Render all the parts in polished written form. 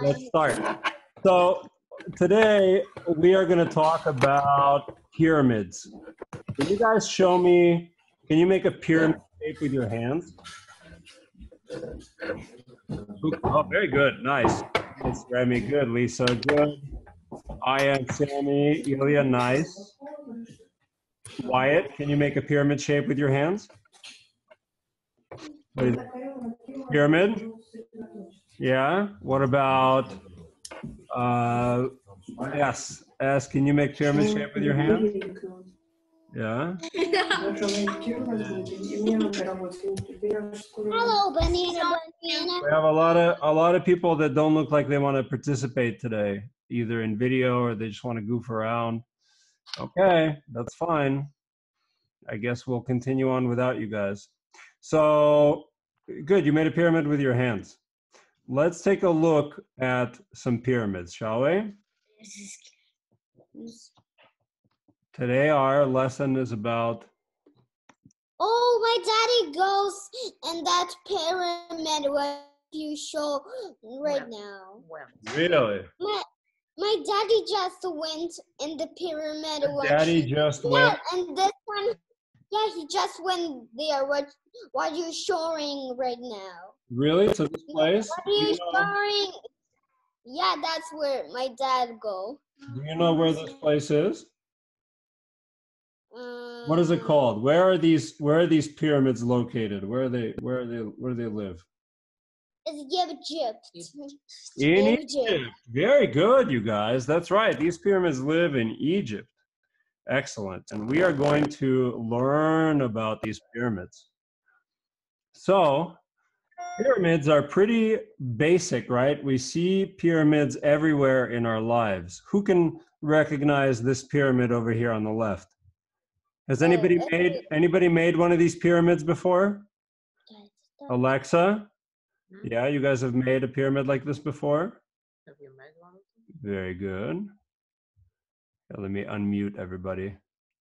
let's start. So today we are going to talk about pyramids. Can you guys show me, can you make a pyramid shape with your hands? Oh, very good. Nice. Nice, Remy. Good. Lisa. Good. I am Sammy. Ilya. Nice. Wyatt, can you make a pyramid shape with your hands? Pyramid? Yeah. What about S? S, can you make pyramid shape with your hand? Yeah. Hello, banana. We have a lot of people that don't look like they want to participate today, either in video or they just want to goof around. Okay, that's fine. I guess we'll continue on without you guys. So, good, you made a pyramid with your hands. Let's take a look at some pyramids, shall we? Today our lesson is about... Oh, my daddy goes in that pyramid where you show right now. Really? My daddy just went in the pyramid. Daddy just went? Yeah, and this one, yeah, he just went there. What are you showing right now? Really? To this place? What are you showing? Yeah, that's where my dad go. Do you know where this place is? What is it called? Where are these pyramids located? Where do they live? It's Egypt. In Egypt. Very good, you guys. That's right. These pyramids live in Egypt. Excellent. And we are going to learn about these pyramids. So, pyramids are pretty basic, right? We see pyramids everywhere in our lives. Who can recognize this pyramid over here on the left? Has anybody made one of these pyramids before? Alexa? Yeah, you guys have made a pyramid like this before? Have you made one? Very good. Yeah, let me unmute everybody.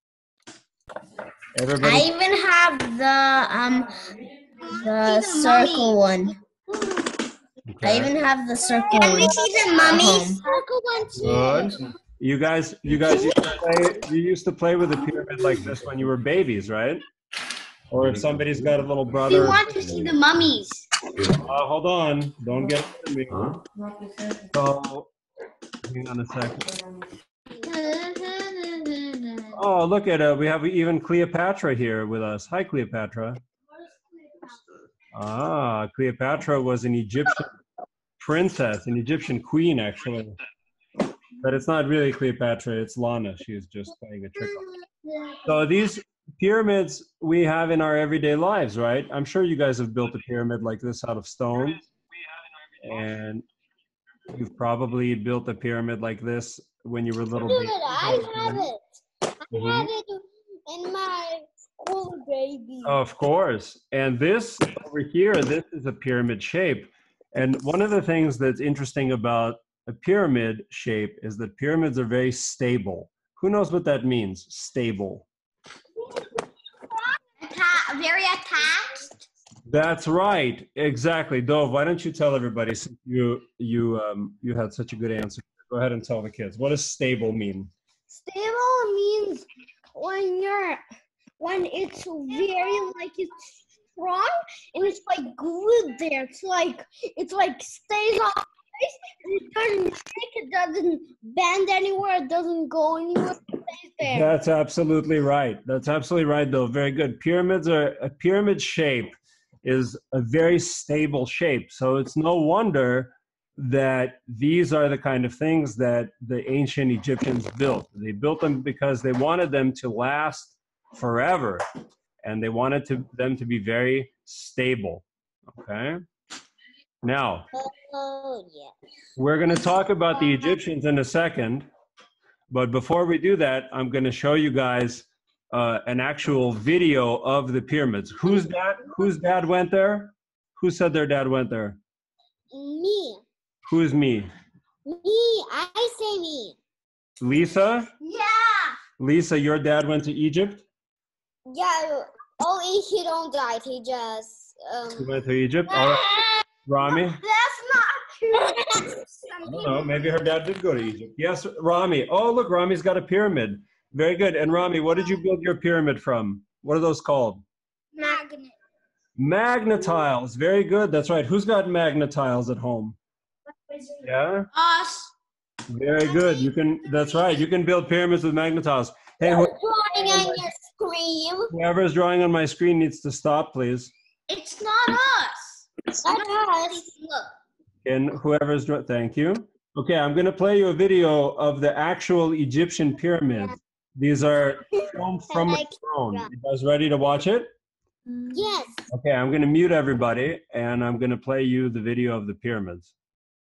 I even have the circle one. Okay. I even have the circle one. The mummy circle one too. Good. You guys used to play with a pyramid like this when you were babies, right? Or if somebody's got a little brother. We want to see the mummies. Hold on, don't get it to me. So, hang on a second. Oh, look at it. We have even Cleopatra here with us. Hi, Cleopatra. Ah, Cleopatra was an Egyptian princess, an Egyptian queen, actually. But it's not really Cleopatra, it's Lana. She's just playing a trick on us. So these pyramids we have in our everyday lives, right? I'm sure you guys have built a pyramid like this out of stone. And you've probably built a pyramid like this when you were little. I have it. I have it in my school, baby. Of course. And this over here, this is a pyramid shape. And one of the things that's interesting about a pyramid shape is that pyramids are very stable. Who knows what that means? Stable. Very attached. That's right. Exactly. Dov, why don't you tell everybody, since you had such a good answer. Go ahead and tell the kids. What does stable mean? Stable means when it's very it's strong and it's like glued there. It's like stays on place and it doesn't shake, it doesn't bend anywhere, it doesn't go anywhere, it stays there. That's absolutely right. That's absolutely right, though. Very good. A pyramid shape is a very stable shape. So it's no wonder that these are the kind of things that the ancient Egyptians built. They built them because they wanted them to last forever, and they wanted them to be very stable. Okay? Now, we're going to talk about the Egyptians in a second, but before we do that, I'm going to show you guys an actual video of the pyramids. Whose dad went there? Who said their dad went there? Me. Who's me? Me. I say me. Lisa? Yeah. Lisa, your dad went to Egypt? Yeah. Oh, he don't die. He just... He went to Egypt? All right. Rami? That's not I don't know. Maybe her dad did go to Egypt. Yes, Rami. Oh, look, Rami's got a pyramid. Very good. And Rami, what did you build your pyramid from? What are those called? Magnet. Magnetiles. Very good. That's right. Who's got magnetiles at home? Yeah. Us. Very good. You can. That's right. You can build pyramids with magnetiles. Hey, Drawing on your screen. whoever's drawing on my screen needs to stop, please. It's not us. It's not us. Look. And whoever's thank you. Okay, I'm going to play you a video of the actual Egyptian pyramids. These are filmed from a drone. You guys ready to watch it? Yes. Okay, I'm going to mute everybody, and I'm going to play you the video of the pyramids.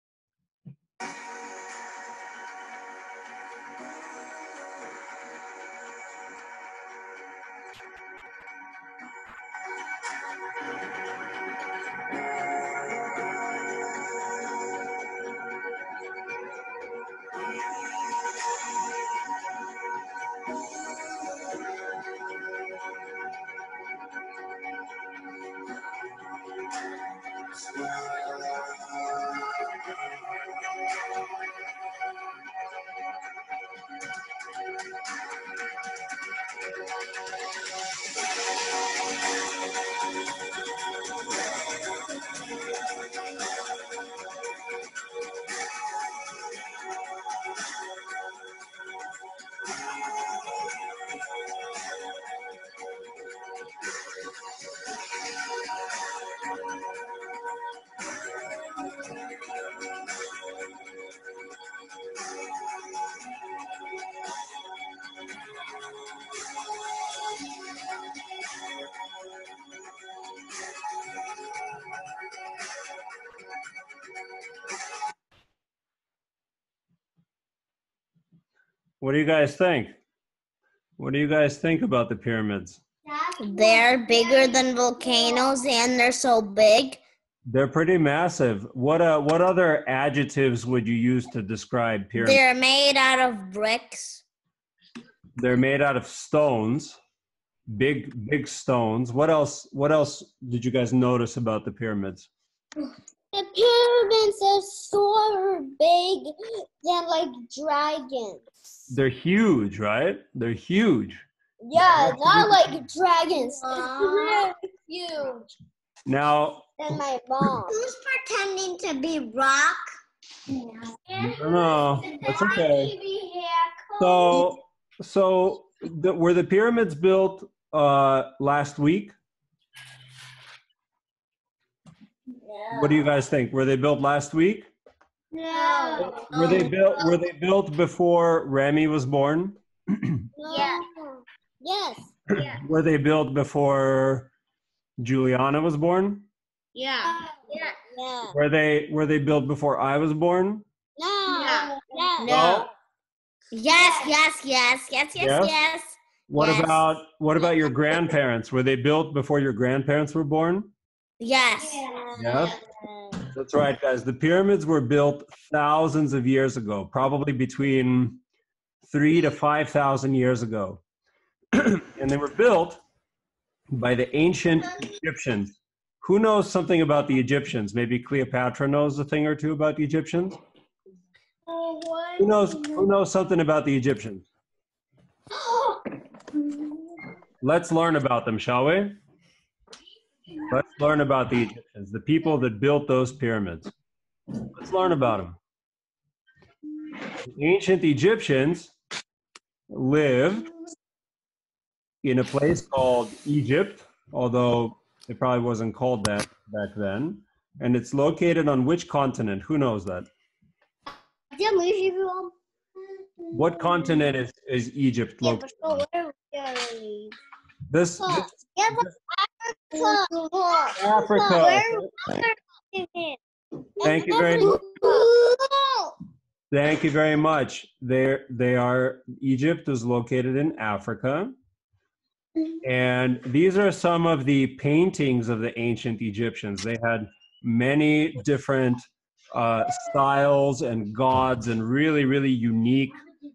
What do you guys think? What do you guys think about the pyramids? They're bigger than volcanoes and they're so big. They're pretty massive. What other adjectives would you use to describe pyramids? They're made out of bricks. They're made out of stones, big stones. What else did you guys notice about the pyramids? The pyramids are so big than like dragons. They're huge, right? They're huge. Yeah, not like dragons. It's really huge. Now, And my mom. Who's pretending to be Rock? no, that's okay. So were the pyramids built last week? No. What do you guys think? Were they built last week? No. Were they built before Rami was born? Yeah. Yes. Yeah. Were they built before Juliana was born? Yeah. Yeah. Yeah. Were they built before I was born? No. No. No. Yes. Yes? What Yes. about your grandparents? Were they built before your grandparents were born? Yes. Yes. That's right, guys. The pyramids were built thousands of years ago, probably between 3,000 to 5,000 years ago. And they were built by the ancient Egyptians. Who knows something about the Egyptians? Maybe Cleopatra knows a thing or two about the Egyptians? Who knows something about the Egyptians? Let's learn about them, shall we? Let's learn about the Egyptians, the people that built those pyramids. Let's learn about them. The ancient Egyptians lived in a place called Egypt, although it probably wasn't called that back then. And it's located on which continent? Who knows that? What continent is Egypt located on? This Africa. Thank you very much. Thank you very much. Egypt is located in Africa. And these are some of the paintings of the ancient Egyptians. They had many different styles and gods and really, really unique.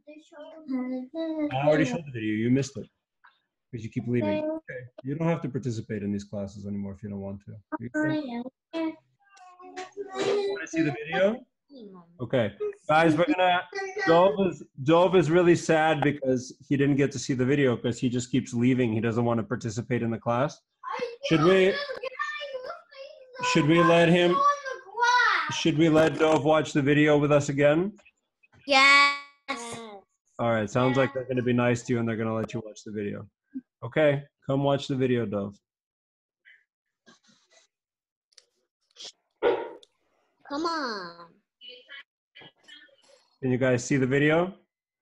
I already showed the video. You missed it because you keep leaving. Okay. You don't have to participate in these classes anymore if you don't want to. Want to see the video? Okay, guys, we're gonna. Dove is really sad because he didn't get to see the video because he just keeps leaving. He doesn't want to participate in the class. Should we let him? Should we let Dove watch the video with us again? Yes. All right, sounds like they're going to be nice to you and they're going to let you watch the video. Okay, come watch the video, Dove. Come on. Can you guys see the video?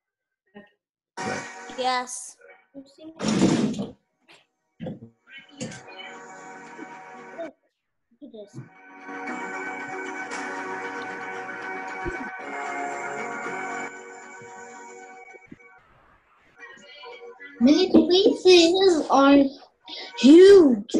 Yes. Many places are huge.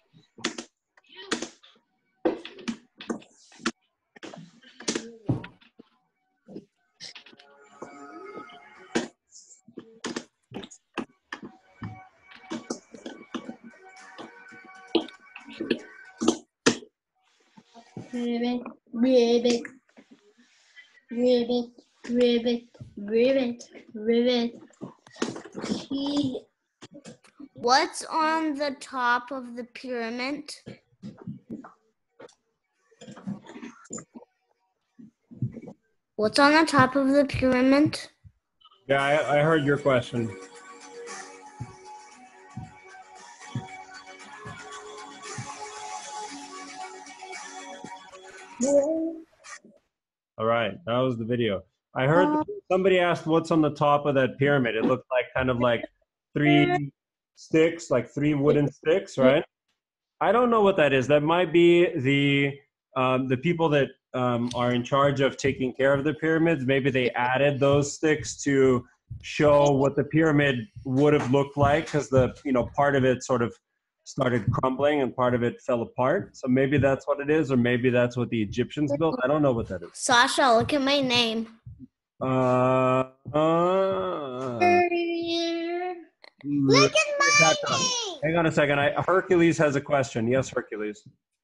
Ribbit, ribbit, ribbit, ribbit, ribbit, ribbit. What's on the top of the pyramid? What's on the top of the pyramid? Yeah, I heard your question. All right, that was the video. I heard somebody asked what's on the top of that pyramid. It looked like kind of like 3 sticks, like 3 wooden sticks, right? I don't know what that is. That might be the people that are in charge of taking care of the pyramids. Maybe they added those sticks to show what the pyramid would have looked like, because part of it sort of started crumbling and part of it fell apart. So maybe that's what it is, or maybe that's what the Egyptians built. I don't know what that is. Sasha, look at my name. Look at my name. Hang on a second. Hercules has a question. Yes, Hercules.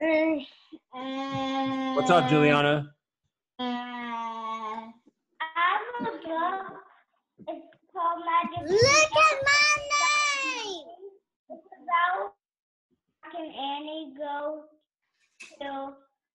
What's up, Juliana? It's called Magic. Look at my name. It's about can Annie go to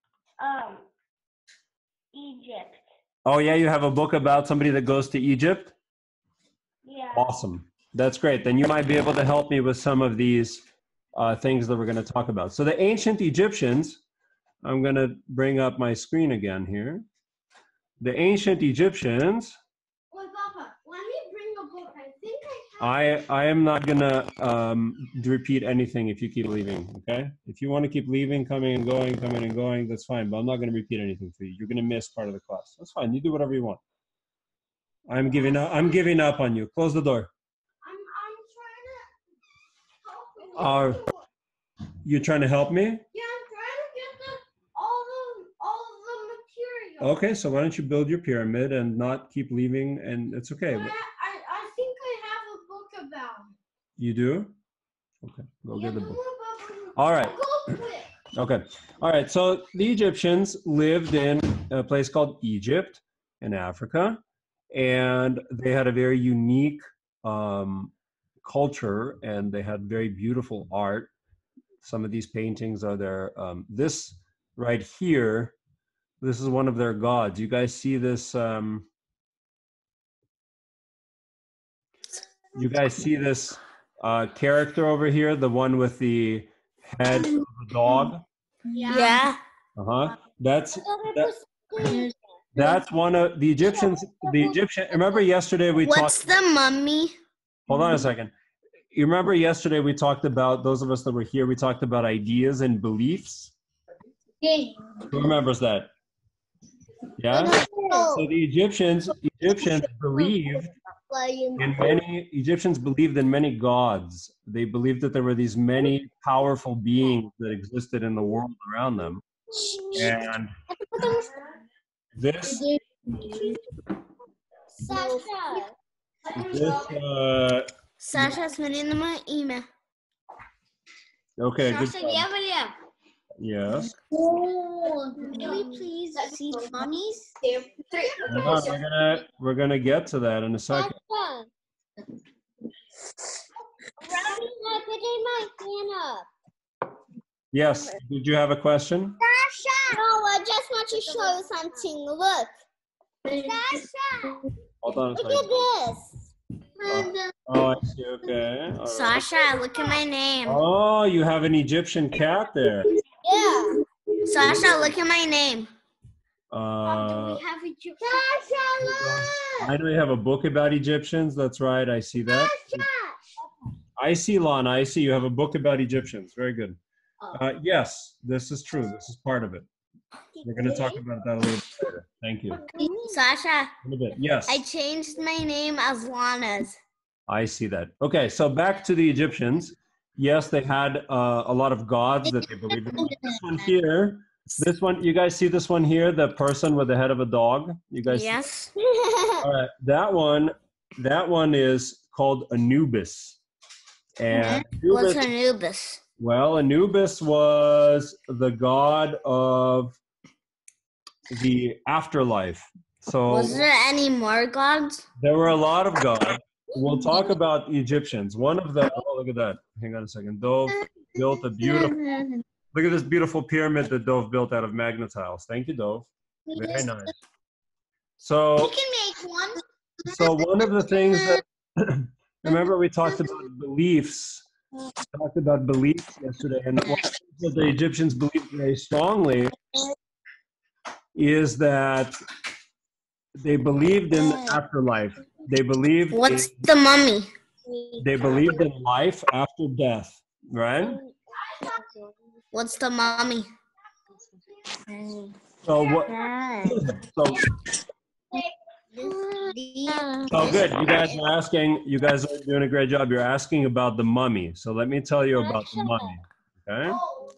Egypt? Oh yeah, you have a book about somebody that goes to Egypt? Yeah. Awesome. That's great. Then you might be able to help me with some of these things that we're going to talk about. So the ancient Egyptians, I'm going to bring up my screen again here. The ancient Egyptians. Wait, Papa, let me bring a book. I think I am not going to repeat anything if you keep leaving, okay? If you want to keep leaving, coming and going, that's fine. But I'm not going to repeat anything for you. You're going to miss part of the class. That's fine. You do whatever you want. I'm giving up on you. Close the door. I'm trying to help you. You're trying to help me? Yeah, I'm trying to get all of the material. Okay, so why don't you build your pyramid and not keep leaving, and it's okay. But I think I have a book about it. You do? Okay, go get the book. Papa. All right. Go quick. Okay. All right. So the Egyptians lived in a place called Egypt in Africa, and they had a very unique culture, and they had very beautiful art. Some of these paintings are there. This right here, this is one of their gods. You guys see this? You guys see this character over here, the one with the head of a dog? Yeah. That's one of the Egyptians. Remember yesterday we talked. What's the mummy? Hold on a second. You remember yesterday we talked about, those of us that were here, we talked about ideas and beliefs. Yeah. Who remembers that? Yeah. So the Egyptians believed in many gods. They believed that there were these many powerful beings that existed in the world around them. And this Sasha, смотри на мое имя. okay, good Sasha, job. где? Yes. Can we please see mummies? Hold on, we're gonna get to that in a second. Rowdy, I'm putting my hand up. Yes. Did you have a question? Sasha! No, I just want to show you something. Look. Sasha! Hold on a Look second. at this. Oh, I see. Okay. All right. Sasha, look at my name. Oh, you have an Egyptian cat there. Yeah. Sasha, look at my name. We have a Sasha, look! I know you have a book about Egyptians. That's right. I see that. I see, Lana. I see you have a book about Egyptians. Very good. Yes, this is true. This is part of it. We're going to talk about that a little bit later. Thank you. Sasha, A little bit. Yes. I changed my name as Lana's. I see that. Okay, so back to the Egyptians. Yes, they had a lot of gods that they believed in. This one here, this one, you guys see this one here, the person with the head of a dog? You guys see Yes. All right, that one is called Anubis. And What's Anubis, Anubis? well, Anubis was the god of the afterlife. So Was there any more gods? there were a lot of gods. We'll talk about Egyptians. One of the, oh, look at that. Hang on a second. Dove built a beautiful, look at this beautiful pyramid that Dove built out of magnet tiles. Thank you, Dove. Very nice. So, can make one. so one of the things that, remember we talked about beliefs. We talked about beliefs yesterday, and one of the things that the Egyptians believed very strongly is that they believed in the afterlife. They believed What's the mummy? they believed in life after death, right? What's the mummy? So what? So oh, good. You guys are asking. You guys are doing a great job. You're asking about the mummy. So let me tell you about the mummy. Okay.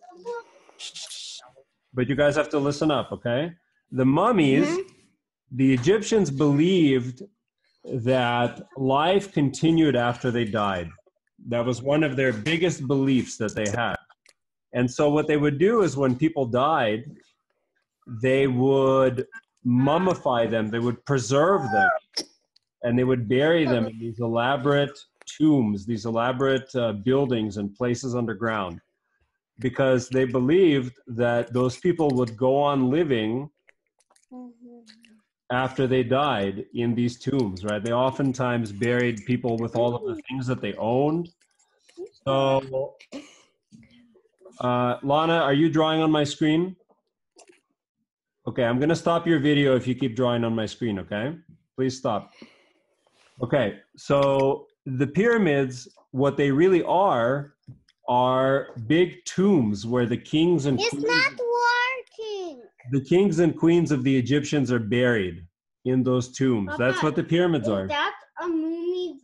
But you guys have to listen up. Okay. The mummies. The Egyptians believed that life continued after they died. That was one of their biggest beliefs that they had. And so what they would do is when people died, they would mummify them, they would preserve them, and they would bury them in these elaborate tombs, these elaborate buildings and places underground, because they believed that those people would go on living after they died in these tombs, right? They oftentimes buried people with all of the things that they owned. So, Lana, are you drawing on my screen? Okay, I'm going to stop your video if you keep drawing on my screen, okay? Please stop. Okay, so the pyramids, what they really are big tombs where the kings and It's queens, not working. the kings and queens of the Egyptians are buried in those tombs. That's what the pyramids are. Is that a mummy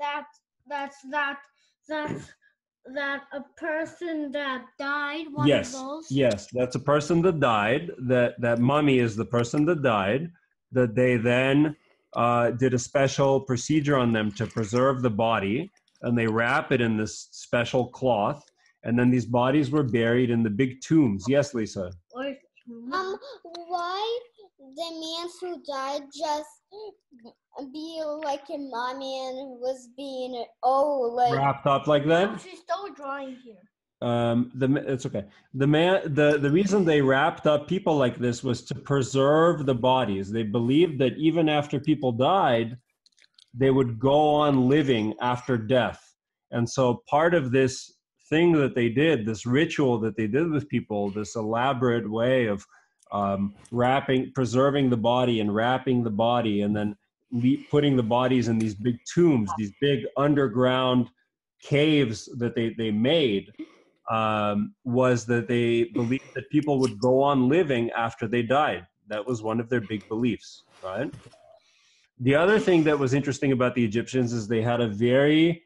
that a person that died? One Yes, of those? yes, that's a person that died. That mummy is the person that died. That they then did a special procedure on them to preserve the body, and they wrap it in this special cloth, and then these bodies were buried in the big tombs. Yes, Lisa. Why the man who died just be like a mummy and was being Wrapped up like that. She's still drawing here. It's okay. The reason they wrapped up people like this was to preserve the bodies. They believed that even after people died, they would go on living after death. And so part of this thing that they did, this ritual that they did with people, this elaborate way of preserving the body and wrapping the body, and then putting the bodies in these big tombs, these big underground caves that they made, was that they believed that people would go on living after they died. That was one of their big beliefs, right? The other thing that was interesting about the Egyptians is they had a very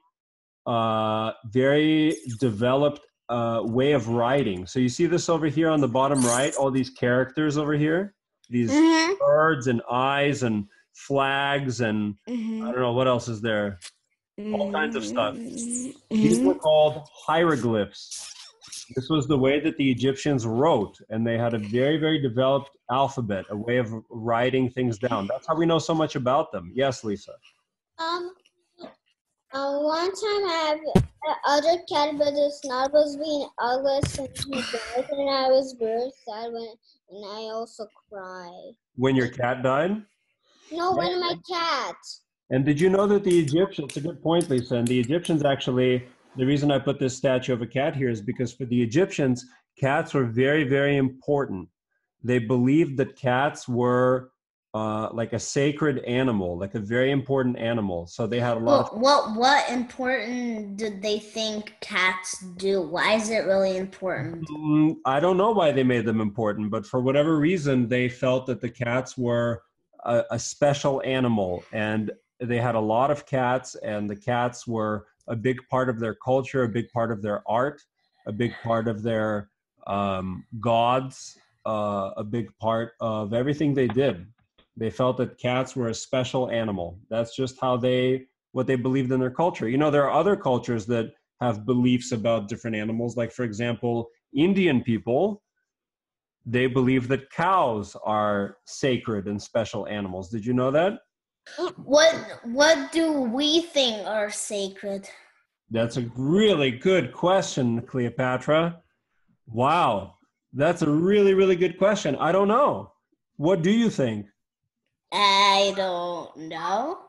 developed way of writing. So you see this over here on the bottom right, all these characters over here, these birds and eyes and flags and I don't know what else is there, all kinds of stuff. These were called hieroglyphs. This was the way that the Egyptians wrote, and they had a very, very developed alphabet, a way of writing things down. That's how we know so much about them. Yes, Lisa. Um, one time I have other cat, but it's not was being ugly since he died, and I was very sad and I also cried. When your cat died? No, one of my cats. And did you know that the Egyptians, it's a good point, Lisa, and the Egyptians actually, the reason I put this statue of a cat here is because for the Egyptians, cats were very, very important. They believed that cats were like a sacred animal, like a very important animal. So they had a lot of... What important did they think cats do? Why is it really important? I don't know why they made them important, but for whatever reason, they felt that the cats were a special animal, and they had a lot of cats, and the cats were a big part of their culture, a big part of their art, a big part of their gods, a big part of everything they did. They felt that cats were a special animal. That's just how what they believed in their culture. You know, there are other cultures that have beliefs about different animals. Like, for example, Indian people, they believe that cows are sacred and special animals. Did you know that? What do we think are sacred? That's a really good question, Cleopatra. Wow. That's a really, really good question. I don't know. What do you think? I don't know.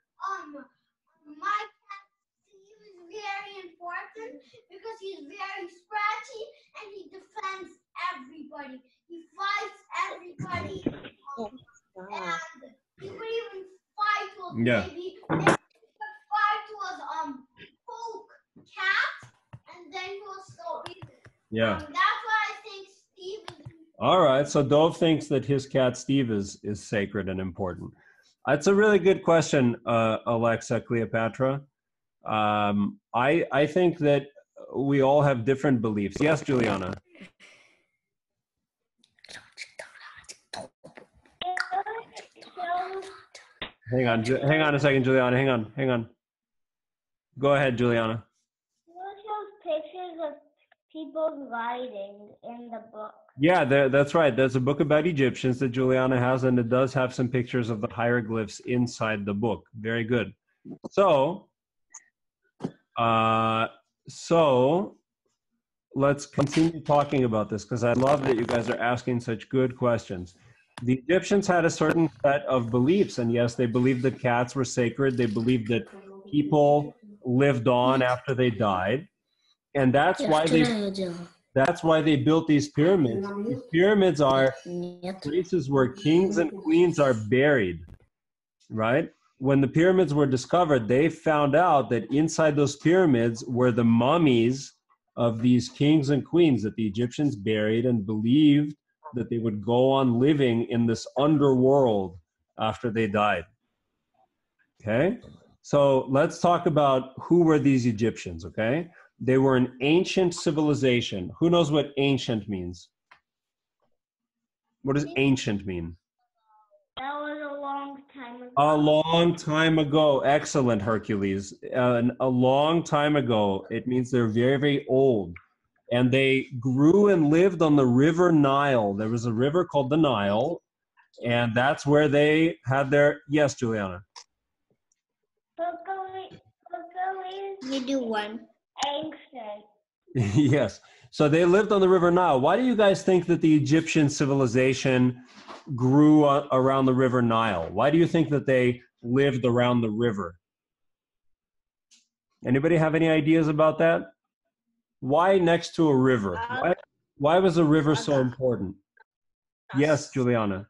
My cat Steve is very important because he's very scratchy and he defends everybody. He fights everybody. And he could even fight with maybe fight with Hulk cat, and then he was so evil. Yeah. That's why I think Steve is. All right. So Dove thinks that his cat Steve is sacred and important. That's a really good question, Alexa, Cleopatra. I think that we all have different beliefs. Yes, Juliana. Hang on a second, Juliana. Hang on. Go ahead, Juliana. What shows pictures of people writing in the book? Yeah, that's right. There's a book about Egyptians that Juliana has, and it does have some pictures of the hieroglyphs inside the book. Very good. So let's continue talking about this, because I love that you guys are asking such good questions. The Egyptians had a certain set of beliefs, and yes, they believed that cats were sacred. They believed that people lived on after they died, and that's why they built these pyramids. These pyramids are places where kings and queens are buried, right? When the pyramids were discovered, they found out that inside those pyramids were the mummies of these kings and queens that the Egyptians buried, and believed that they would go on living in this underworld after they died. Okay? So let's talk about who were these Egyptians, okay? They were an ancient civilization. Who knows what ancient means? What does ancient mean? That was a long time ago. A long time ago. Excellent, Hercules. A long time ago. It means they're very, very old. And they grew and lived on the river Nile. There was a river called the Nile, and that's where they had their... Yes, Juliana. You do one. Ancient. Yes. So they lived on the river Nile. Why do you guys think that the Egyptian civilization grew around the river Nile? Why do you think that they lived around the river? Anybody have any ideas about that? Why next to a river? Why was a river so important? Yes, Juliana.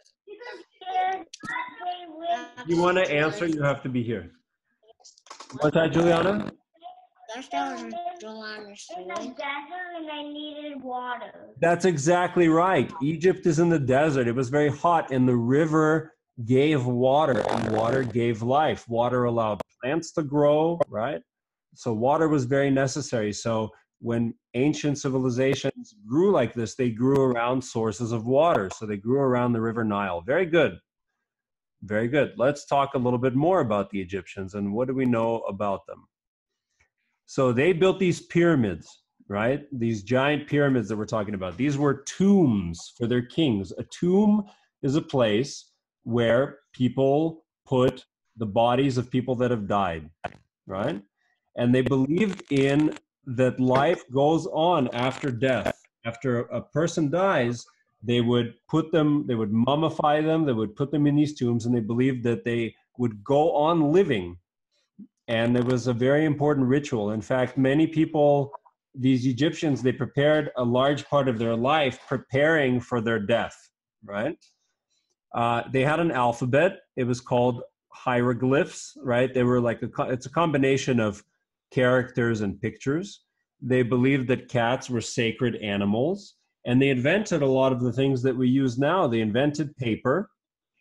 If you want to answer, you have to be here. What's that, Juliana? In the desert, and I needed water. That's exactly right. Egypt is in the desert. It was very hot, and the river gave water, and water gave life. Water allowed plants to grow, right? So water was very necessary. So when ancient civilizations grew like this, they grew around sources of water. So they grew around the river Nile. Very good. Very good. Let's talk a little bit more about the Egyptians and what do we know about them. So they built these pyramids. right? These giant pyramids that we're talking about, these were tombs for their kings. A tomb is a place where people put the bodies of people that have died, right? And they believed in that life goes on after death. After a person dies, they would mummify them, they would put them in these tombs, and they believed that they would go on living. And it was a very important ritual. In fact, many people, these Egyptians, they prepared a large part of their life preparing for their death, right? They had an alphabet. It was called hieroglyphs, right? They were like it's a combination of characters and pictures. They believed that cats were sacred animals, and they invented a lot of the things that we use now. They invented paper.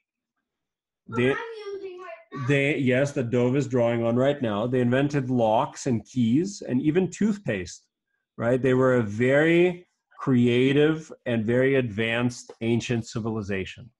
Yes, that Dove is drawing on right now. They invented locks and keys and even toothpaste, right? They were a very creative and very advanced ancient civilization.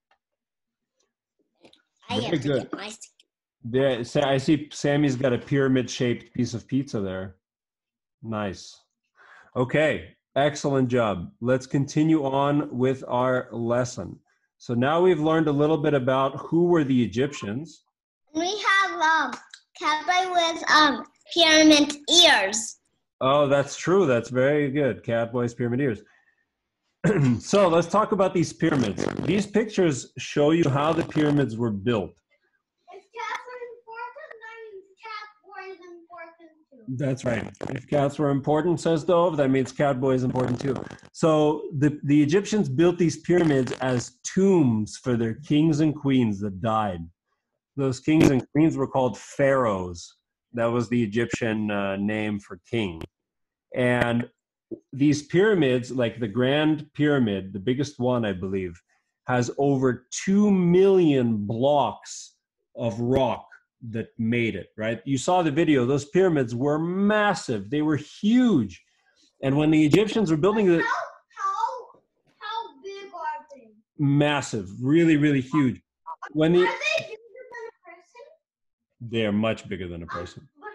Very good. There, I see Sammy's got a pyramid-shaped piece of pizza there. Nice. Okay, excellent job. Let's continue on with our lesson. So now we've learned a little bit about who were the Egyptians. We have Catboy with pyramid ears. Oh, that's true. That's very good. Catboy's pyramid ears. So let's talk about these pyramids. These pictures show you how the pyramids were built. If cats are important, that means Catboy is important too. That's right. If cats were important, says Dove, that means Catboy is important too. So the Egyptians built these pyramids as tombs for their kings and queens that died. Those kings and queens were called pharaohs. That was the Egyptian name for king. And these pyramids, like the Grand Pyramid, the biggest one, I believe, has over 2 million blocks of rock that made it, right? You saw the video. Those pyramids were massive. They were huge. And when the Egyptians were building it, How big are they? massive, really, really huge. When Are the, they bigger than a person? they're much bigger than a person. But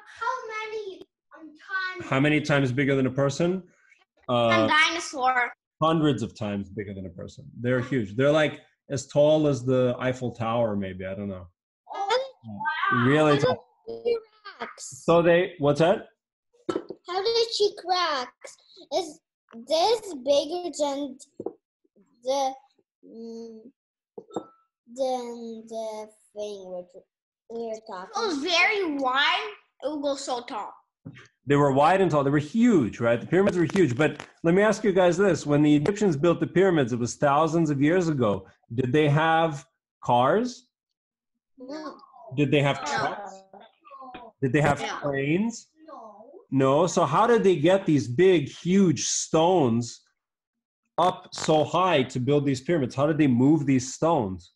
How many times bigger than a person? Dinosaur. Hundreds of times bigger than a person. They're huge. They're like as tall as the Eiffel Tower, maybe. I don't know. Really tall. So what's that? How did she crack? Is this bigger than the thing we're talking? It was very wide. It would go so tall. They were wide and tall. They were huge, right? The pyramids were huge. But let me ask you guys this. When the Egyptians built the pyramids, it was thousands of years ago. Did they have cars? No. Did they have trucks? Did they have trains? No. No. So how did they get these big, huge stones up so high to build these pyramids? How did they move these stones?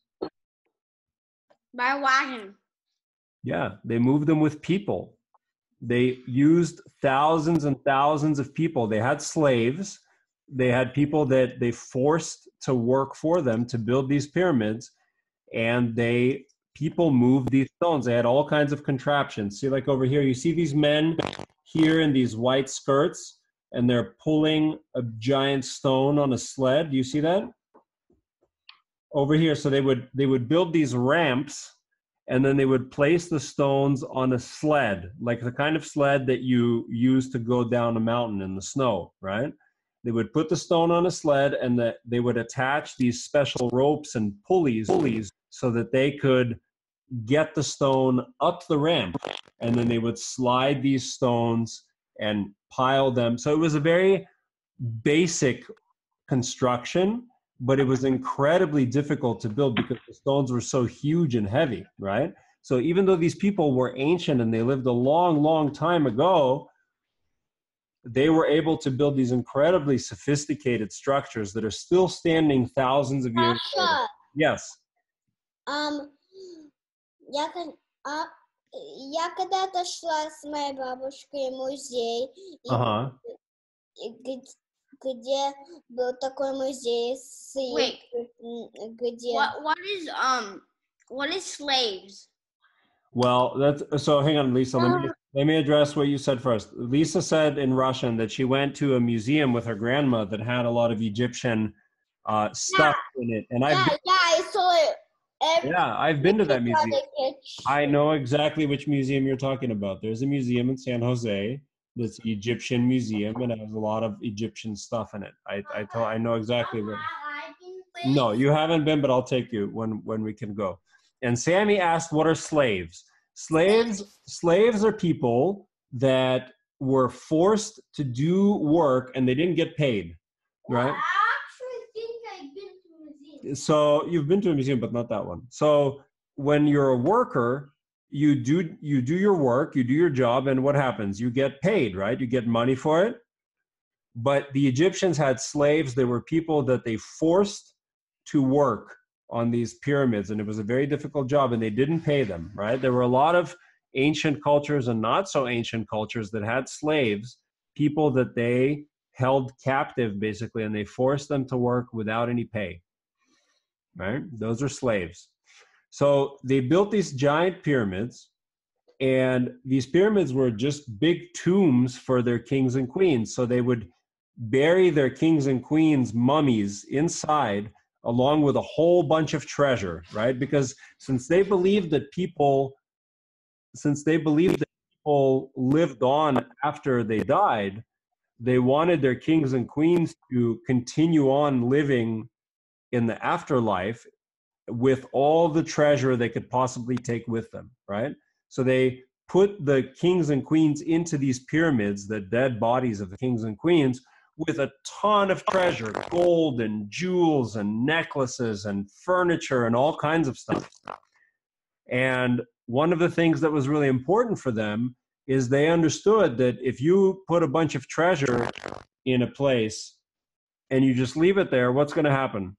By wagon. Yeah, they moved them with people. They used thousands and thousands of people. They had slaves. They had people that they forced to work for them to build these pyramids. And people moved these stones. They had all kinds of contraptions. See, like over here, you see these men here in these white skirts, and they're pulling a giant stone on a sled. Do you see that? Over here, so they would build these ramps, and then they would place the stones on a sled, like the kind of sled that you use to go down a mountain in the snow, right? They would put the stone on a sled, and they would attach these special ropes and pulleys so that they could get the stone up the ramp, and then they would slide these stones and pile them. So it was a very basic construction, but it was incredibly difficult to build because the stones were so huge and heavy, right? So even though these people were ancient and they lived a long, long time ago, they were able to build these incredibly sophisticated structures that are still standing thousands of years later. Yes. Я когда-то шла с моей бабушкой в музей, где был такой музей, Wait. где... What is slaves? Well, so hang on, Lisa. Let me address what you said first. Lisa said in Russian that she went to a museum with her grandma that had a lot of Egyptian stuff in it, and I saw it. I've been to that museum. I I know exactly which museum you're talking about. There's a museum in San Jose that's the Egyptian museum, and it has a lot of Egyptian stuff in it. I know exactly what. No, you haven't been, but I'll take you when we can go. And Sammy asked, "What are slaves?" Slaves are people that were forced to do work and they didn't get paid, right? I actually think I've been to a museum. So you've been to a museum, but not that one. So when you're a worker, you do your work, you do your job, and what happens? You get paid, right? You get money for it. But the Egyptians had slaves. They were people that they forced to work on these pyramids, and it was a very difficult job, and they didn't pay them, right? There were a lot of ancient cultures and not so ancient cultures that had slaves, people that they held captive basically, and they forced them to work without any pay, right? Those are slaves. So they built these giant pyramids, and these pyramids were just big tombs for their kings and queens. So they would bury their kings and queens' mummies inside, along with a whole bunch of treasure, right? Because since they believed that people lived on after they died, they wanted their kings and queens to continue on living in the afterlife with all the treasure they could possibly take with them, right? So they put the kings and queens into these pyramids, the dead bodies of the kings and queens, with a ton of treasure, gold and jewels and necklaces and furniture and all kinds of stuff. And one of the things that was really important for them is they understood that if you put a bunch of treasure in a place and you just leave it there, what's going to happen?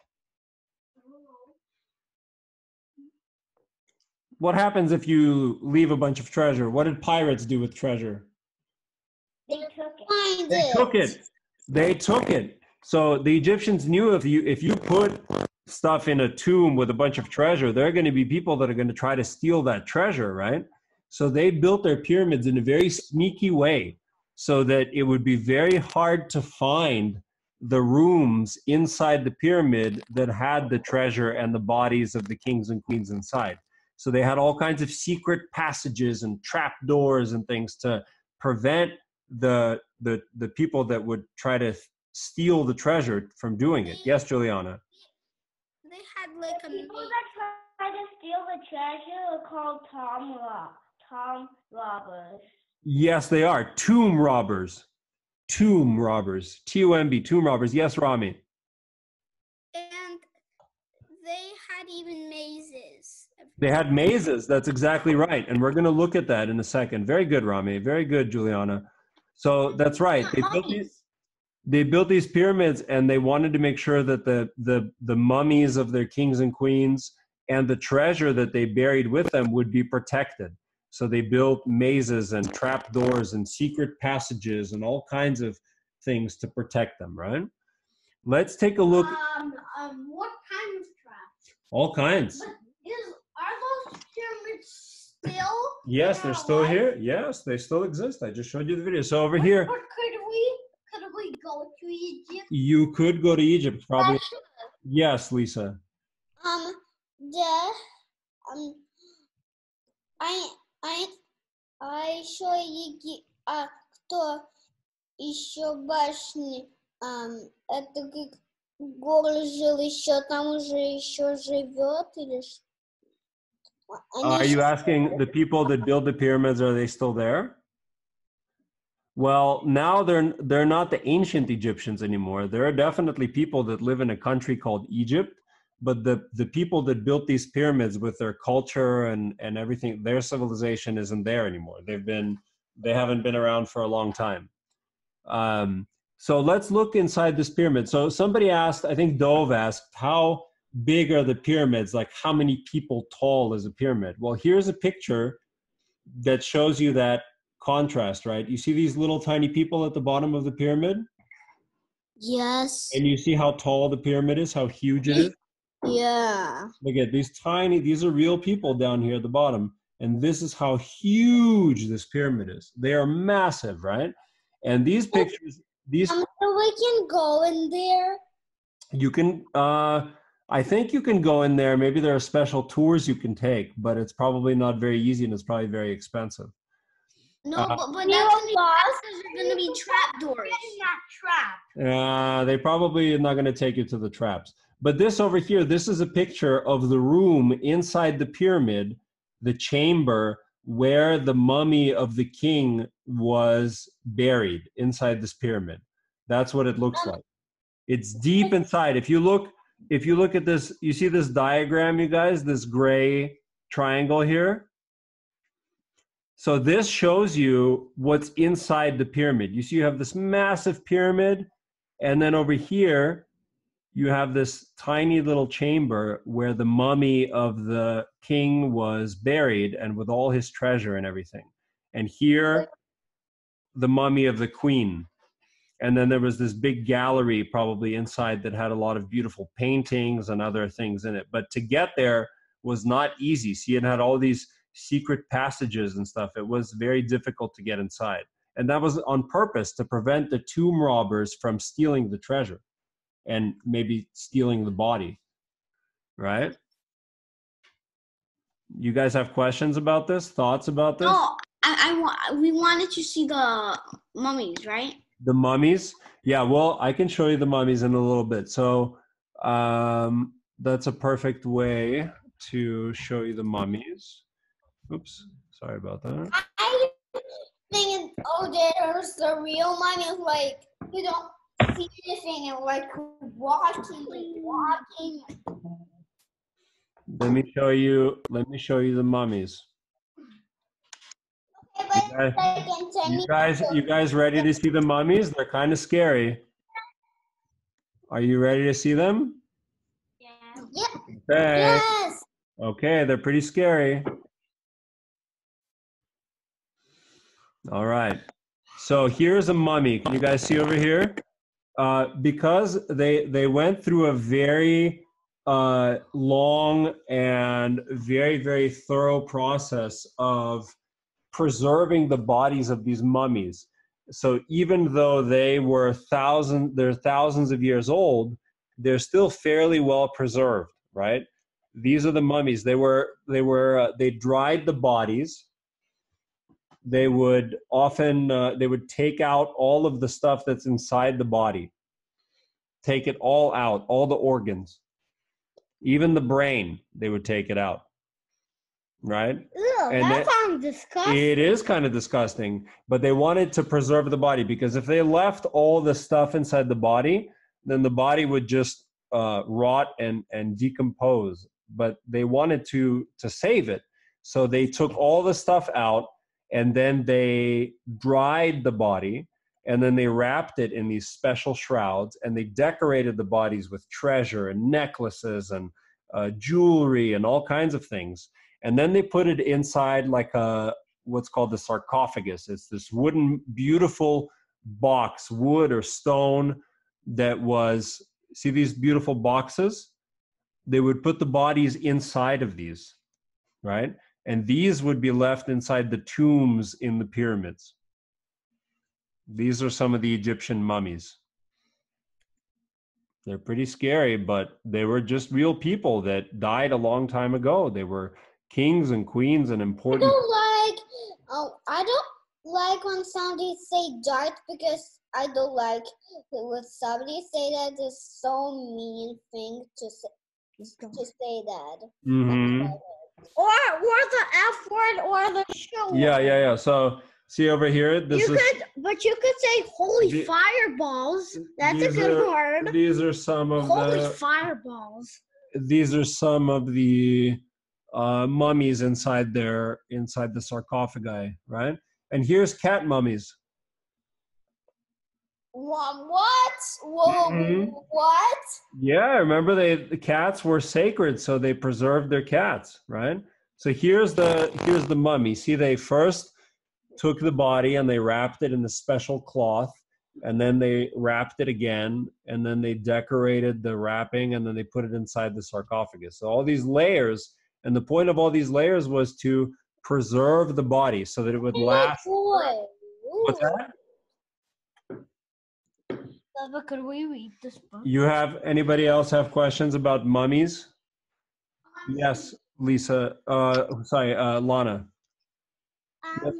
What happens if you leave a bunch of treasure? What did pirates do with treasure? They took it. They took it. So the Egyptians knew if you put stuff in a tomb with a bunch of treasure, there are going to be people that are going to try to steal that treasure, right? So they built their pyramids in a very sneaky way so that it would be very hard to find the rooms inside the pyramid that had the treasure and the bodies of the kings and queens inside. So they had all kinds of secret passages and trap doors and things to prevent the people that would try to steal the treasure from doing it. Yes, Juliana. They had like a people that try to steal the treasure are called tomb robbers. Yes, they are. Tomb robbers. Tomb robbers. T-O-M-B, tomb robbers. Yes, Rami. And they had even mazes. They had mazes. That's exactly right. And we're going to look at that in a second. Very good, Rami. Very good, Juliana. So that's right. They built these pyramids, and they wanted to make sure that the mummies of their kings and queens and the treasure that they buried with them would be protected. So they built mazes and trap doors and secret passages and all kinds of things to protect them, right? Let's take a look. What kind of traps? All kinds. But are those pyramids still? Yes, they're still here. Yes, they still exist. I just showed you the video. So over here. But could we go to Egypt? You could go to Egypt, probably. Yes, Lisa. Еще кто еще башни, это Гоголь жил еще, там уже еще живет или что? Are you asking the people that build the pyramids, are they still there? Well, now they're not the ancient Egyptians anymore. There are definitely people that live in a country called Egypt, but the people that built these pyramids with their culture and everything, their civilization isn't there anymore. They haven't been around for a long time. So let's look inside this pyramid. So somebody asked, I think Dove asked, how big are the pyramids? Like how many people tall is a pyramid? Well, here's a picture that shows you that contrast, right? You see these little tiny people at the bottom of the pyramid? Yes. And you see how tall the pyramid is, how huge it is? Yeah. Look at these are real people down here at the bottom. And this is how huge this pyramid is. They are massive, right? And these pictures, So we can go in there. you can, I think you can go in there. Maybe there are special tours you can take, but it's probably not very easy and it's probably very expensive. No, Uh, but that's going to be trapdoors. They probably are not going to take you to the traps. But this over here, this is a picture of the room inside the pyramid, the chamber where the mummy of the king was buried inside this pyramid. That's what it looks like. It's deep inside. If you look at this, you see this diagram, you guys, this gray triangle here? So this shows you what's inside the pyramid. You see you have this massive pyramid, and then over here, you have this tiny little chamber where the mummy of the king was buried and with all his treasure and everything. And here, the mummy of the queen. And then there was this big gallery probably inside that had a lot of beautiful paintings and other things in it. But to get there was not easy. See, it had all these secret passages and stuff. It was very difficult to get inside. And that was on purpose to prevent the tomb robbers from stealing the treasure and maybe stealing the body, right? You guys have questions about this? Thoughts about this? No, we wanted to see the mummies, right? The mummies? Yeah, well, I can show you the mummies in a little bit. So that's a perfect way to show you the mummies. Oops, sorry about that. I think there's the real mummy is like you don't see anything and like walking. Let me show you the mummies. You guys ready to see the mummies? They're kind of scary. Are you ready to see them? Yeah. Okay. Yes. Okay, they're pretty scary. All right. So here's a mummy. Can you guys see over here? Because they went through a very long and very, very thorough process of preserving the bodies of these mummies. So even though they're thousands of years old, they're still fairly well preserved, right? These are the mummies. They dried the bodies. They would often they would take out all of the stuff that's inside the body, take it all out, all the organs, even the brain. They would take it out, right? Ew, And that sounds disgusting. it is kind of disgusting, but they wanted to preserve the body because if they left all the stuff inside the body, then the body would just rot and decompose. But they wanted to save it, so they took all the stuff out. And then they dried the body, and then they wrapped it in these special shrouds, and they decorated the bodies with treasure and necklaces and jewelry and all kinds of things. And then they put it inside like what's called the sarcophagus. It's this wooden, beautiful box, wood or stone that was, see these beautiful boxes? They would put the bodies inside of these, right? And these would be left inside the tombs in the pyramids. These are some of the Egyptian mummies. They're pretty scary, but they were just real people that died a long time ago. They were kings and queens and important. I don't like when somebody say dirt because I don't like when somebody say that. It's so mean thing to say that. Mm-hmm. Or the F word or the show word. Yeah. So see over here, But you could say holy fireballs. That's a good word. These are some of Holy fireballs. These are some of the mummies inside the sarcophagi, right? And here's cat mummies. What? Whoa, Mhm. What? Yeah, remember the cats were sacred, so they preserved their cats, right? So here's the mummy. See, they first took the body and they wrapped it in the special cloth, and then they wrapped it again, and then they decorated the wrapping, and then they put it inside the sarcophagus. So all these layers, and the point of all these layers was to preserve the body so that it would last. Boy. What's that? Baba, could we read this book? You have anybody else have questions about mummies? Yes, Lisa. Sorry, Lana. Yes,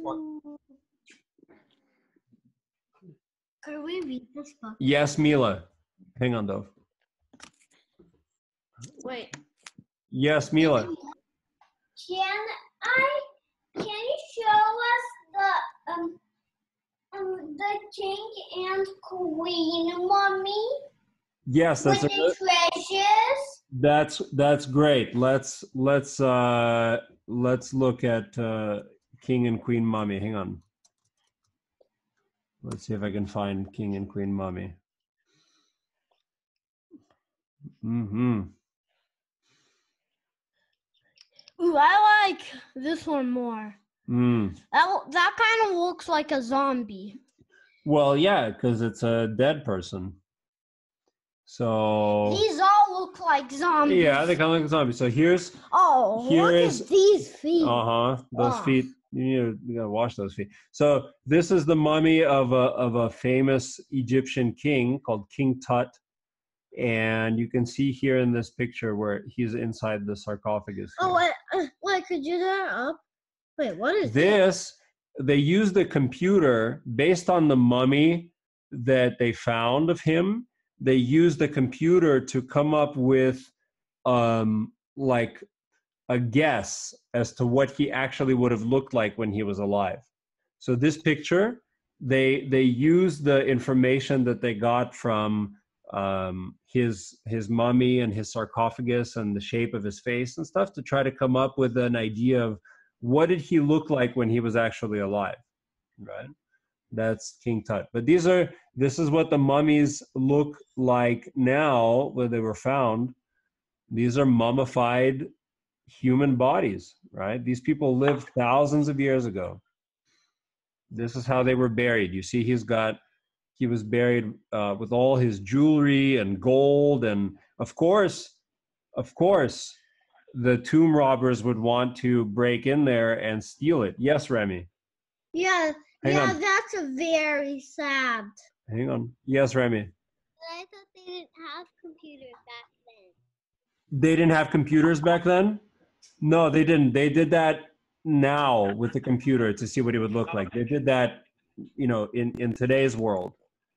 Could we read this book? Yes, Mila. Hang on, though. Wait. Yes, Mila. Can you show us the king and queen mummy Yes, with the treasures? that's great. Let's look at King and Queen Mummy. Hang on. Let's see if I can find King and Queen Mummy. Mm-hmm. Ooh, I like this one more. Mm. That kind of looks like a zombie. Well, yeah, because it's a dead person. So These all look like zombies. yeah, they kind of like zombies. So here look is at these feet. those feet. You gotta wash those feet. So this is the mummy of a famous Egyptian king called King Tut, and you can see here in this picture where he's inside the sarcophagus. Oh, wait, could you do that up? Wait, what is this? They used the computer based on the mummy that they found of him. They used the computer to come up with like a guess as to what he actually would have looked like when he was alive. So this picture, they used the information that they got from his mummy and his sarcophagus and the shape of his face and stuff to try to come up with an idea of what did he look like when he was actually alive, right? That's King Tut. But this is what the mummies look like now when they were found. These are mummified human bodies, right? These people lived thousands of years ago. This is how they were buried. You see, he was buried with all his jewelry and gold, and of course, the tomb robbers would want to break in there and steal it. Yes, Remy. Yeah, Hang on. that's a very sad. Hang on. Yes, Remy. I thought they didn't have computers back then. They didn't have computers back then? No, they didn't. They did that now with the computer to see what it would look like. They did that, in today's world.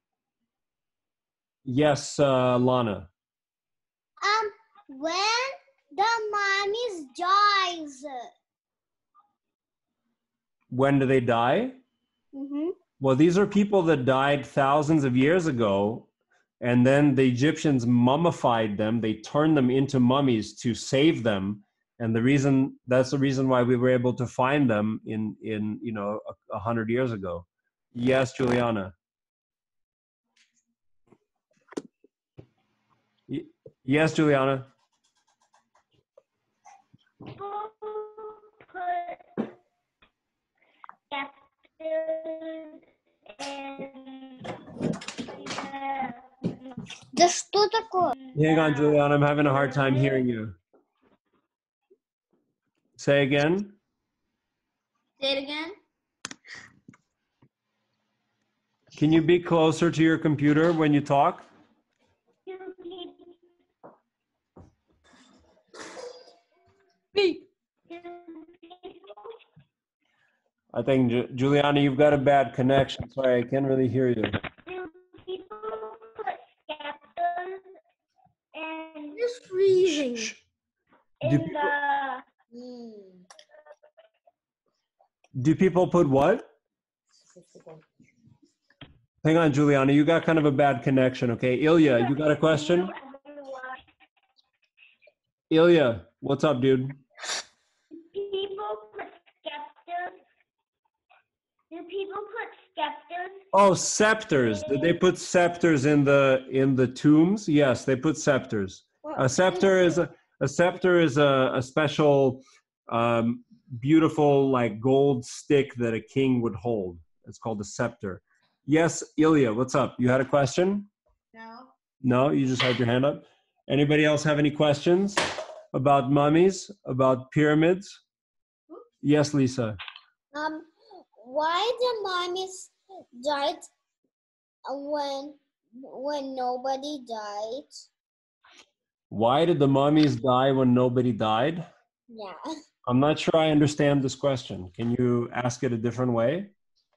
Yes, Lana. When the mummies dies. When do they die? Mm-hmm. Well, these are people that died thousands of years ago, and then the Egyptians mummified them. They turned them into mummies to save them. And that's the reason why we were able to find them in 100 years ago. Yes, Juliana. Yes, Juliana. Да что такое? Hang on, Juliana. I'm having a hard time hearing you. Say again. Say it again. Can you be closer to your computer when you talk? I think, Juliana, you've got a bad connection. Sorry, I can't really hear you. It's freezing. Do people put what? Hang on, Juliana, you got kind of a bad connection, okay? Ilya, you got a question? Ilya, what's up, dude? Do people put scepters? Oh, scepters. Did they put scepters in the tombs? Yes, they put scepters. A scepter is a special beautiful like gold stick that a king would hold. It's called a scepter. Yes, Ilya, what's up? You had a question? No. No, you just had your hand up. Anybody else have any questions about mummies, about pyramids? Oops. Yes, Lisa. Why the mummies died when nobody died? Why did the mummies die when nobody died? Yeah. I'm not sure I understand this question. Can you ask it a different way?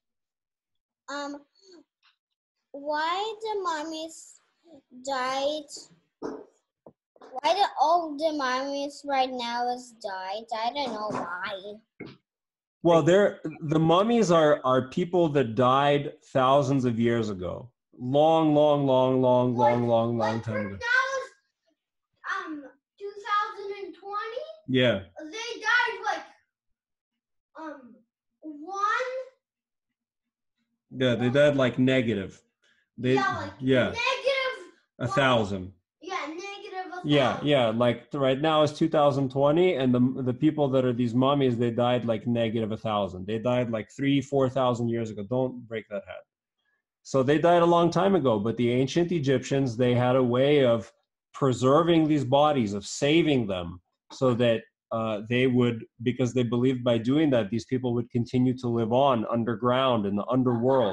Why the mummies died? Why do all the mummies right now is died? I don't know why. Well, the mummies are people that died thousands of years ago. Long time ago. That was 2020. Yeah. They died like one. Yeah, they died like negative. Negative 1,000. Yeah, negative 1,000. Yeah. Like right now is 2020, and the people that are these mummies, they died like negative 1,000. They died like 3,000-4,000 years ago. Don't break that hat. So they died a long time ago. But the ancient Egyptians, they had a way of preserving these bodies, of saving them, so that they would, because they believed by doing that, these people would continue to live on underground in the underworld.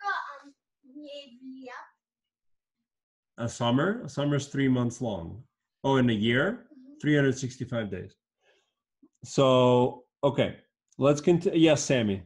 A summer is 3 months long. Oh, in a year, 365 days. So, okay, let's continue. Yes, Sammy.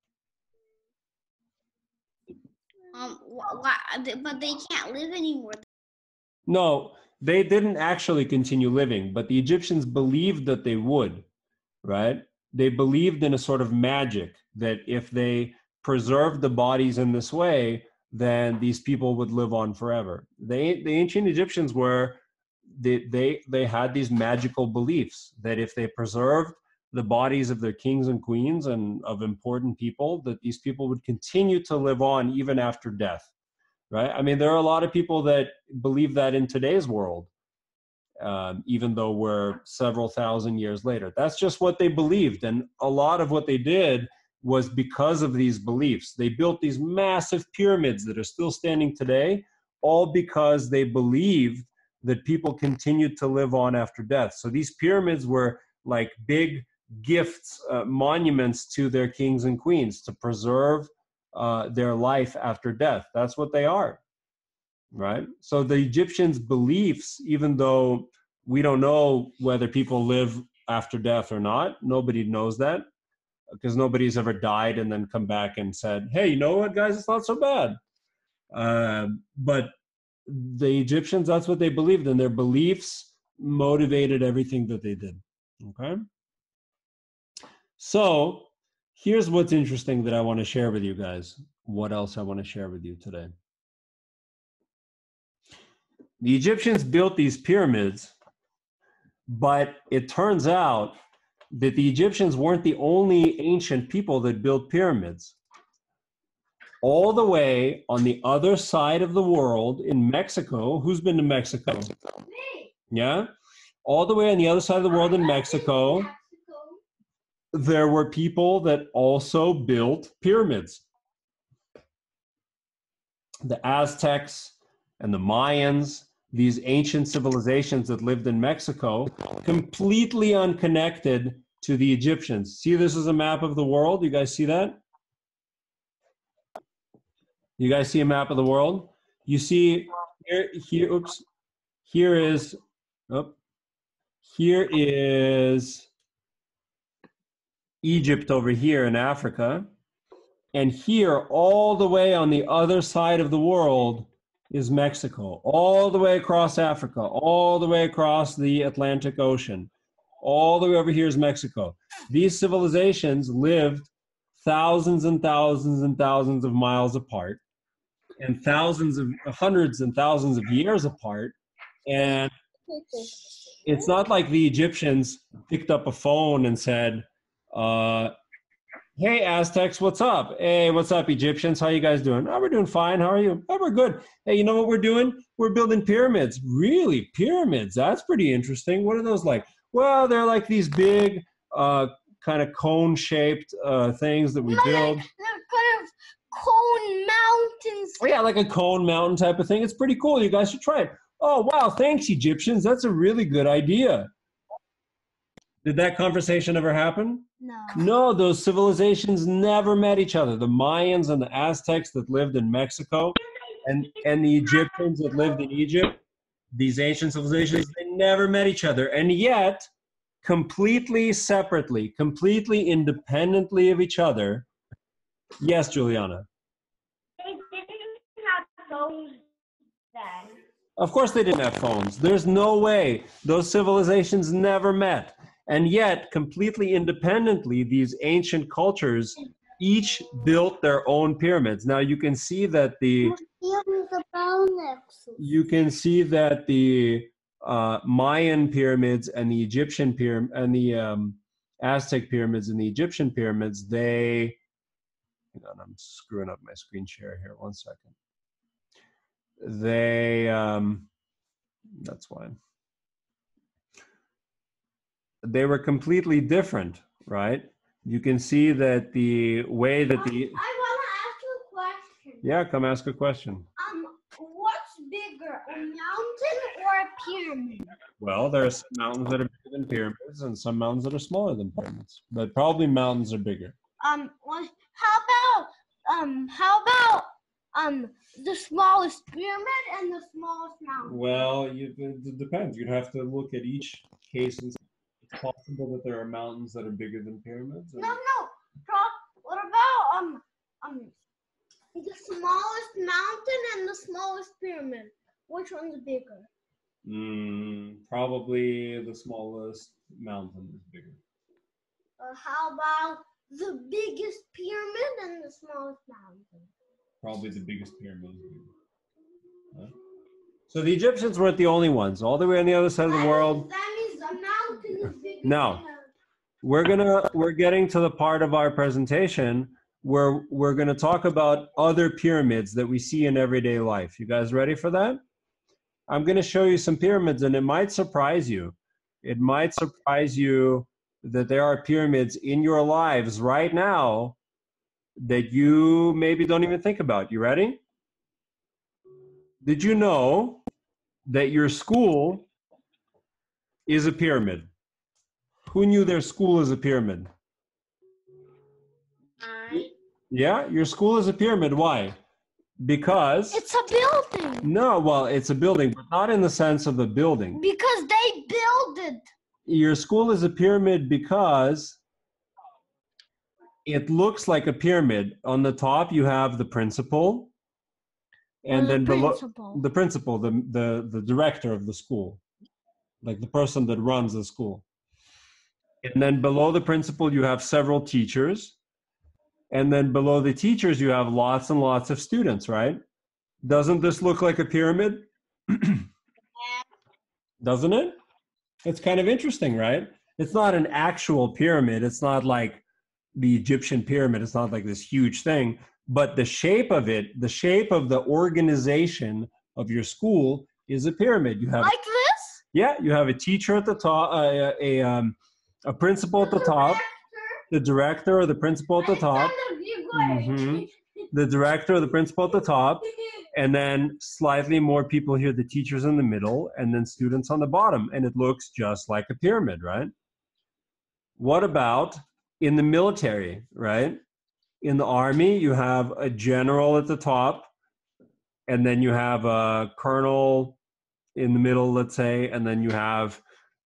Why? But they can't live anymore. No, they didn't actually continue living, but the Egyptians believed that they would, right? They believed in a sort of magic that if they preserved the bodies in this way, then these people would live on forever. The ancient Egyptians they had these magical beliefs that if they preserved the bodies of their kings and queens and of important people, that these people would continue to live on even after death, right? I mean, there are a lot of people that believe that in today's world, even though we're several thousand years later. That's just what they believed. And a lot of what they did was because of these beliefs. They built these massive pyramids that are still standing today, all because they believed that people continued to live on after death. So these pyramids were like big gifts, monuments to their kings and queens to preserve their life after death. That's what they are, right? So the Egyptians' beliefs, even though we don't know whether people live after death or not, nobody knows that, because nobody's ever died and then come back and said, hey, you know what, guys, it's not so bad. But the Egyptians, that's what they believed, and their beliefs motivated everything that they did, okay? So here's what's interesting that I want to share with you guys. What else I want to share with you today? The Egyptians built these pyramids, but it turns out that the Egyptians weren't the only ancient people that built pyramids. All the way on the other side of the world in Mexico, who's been to Mexico? Me. Yeah? All the way on the other side of the world in Mexico, there were people that also built pyramids. The Aztecs and the Mayans, these ancient civilizations that lived in Mexico, completely unconnected to the Egyptians. See, this is a map of the world. You guys see that? You guys see a map of the world? You see here oops. Here is Egypt over here in Africa. And here, all the way on the other side of the world, is Mexico. All the way across Africa, all the way across the Atlantic Ocean, all the way over here is Mexico. These civilizations lived thousands and thousands and thousands of miles apart, and hundreds and thousands of years apart. And it's not like the Egyptians picked up a phone and said, hey, Aztecs, what's up? Hey, what's up, Egyptians? How you guys doing? Oh, we're doing fine. How are you? Oh, we're good. Hey, you know what we're doing? We're building pyramids. Really? Pyramids? That's pretty interesting. What are those like? Well, they're like these big, kind of cone-shaped things that we build. They're kind of cone mountains. Yeah, like a cone mountain type of thing. It's pretty cool. You guys should try it. Oh, wow. Thanks, Egyptians. That's a really good idea. Did that conversation ever happen? No. No, those civilizations never met each other. The Mayans and the Aztecs that lived in Mexico and the Egyptians that lived in Egypt, these ancient civilizations, they never met each other. And yet, completely separately, completely independently of each other. Yes, Juliana. They didn't have phones then. Of course they didn't have phones. There's no way. Those civilizations never met. And yet, completely independently, these ancient cultures each built their own pyramids. Now you can see that the Mayan pyramids and the Egyptian pyramid and the Aztec pyramids and the Egyptian pyramids, they, hang on, I'm screwing up my screen share here. 1 second. They, that's why. They were completely different, right? You can see that the way that the... I want to ask you a question. Yeah, come ask a question. What's bigger, a mountain or a pyramid? Well, there are some mountains that are bigger than pyramids and some mountains that are smaller than pyramids, but probably mountains are bigger. How about the smallest pyramid and the smallest mountain? Well, it depends. You'd have to look at each case and it's possible that there are mountains that are bigger than pyramids. No. What about the smallest mountain and the smallest pyramid? Which one's bigger? Probably the smallest mountain is bigger. How about the biggest pyramid and the smallest mountain? Probably the biggest pyramid is bigger. Huh? So the Egyptians weren't the only ones. All the way on the other side of the world. That means the mountain is bigger. No. We're getting to the part of our presentation where we're going to talk about other pyramids that we see in everyday life. You guys ready for that? I'm going to show you some pyramids and it might surprise you. It might surprise you that there are pyramids in your lives right now that you maybe don't even think about. You ready? Did you know that your school is a pyramid? Who knew their school is a pyramid? Yeah, your school is a pyramid. Why? Because it's a building. No, well, it's a building, but not in the sense of a building. Because they build it. Your school is a pyramid because it looks like a pyramid. On the top, you have the principal, and then below the principal, the director of the school, like the person that runs the school. And then below the principal, you have several teachers. And then below the teachers, you have lots and lots of students, right? Doesn't this look like a pyramid? Doesn't it? It's kind of interesting, right? It's not an actual pyramid. It's not like the Egyptian pyramid. It's not like this huge thing. But the shape of it, the shape of the organization of your school is a pyramid. You have like this? Yeah, you have a teacher at the top, a principal at the top, the director or the principal at the top, the director or the principal at the top, and then slightly more people here, the teachers in the middle, and then students on the bottom. And it looks just like a pyramid, right? What about in the military, right? In the army, you have a general at the top, and then you have a colonel in the middle, let's say, and then you have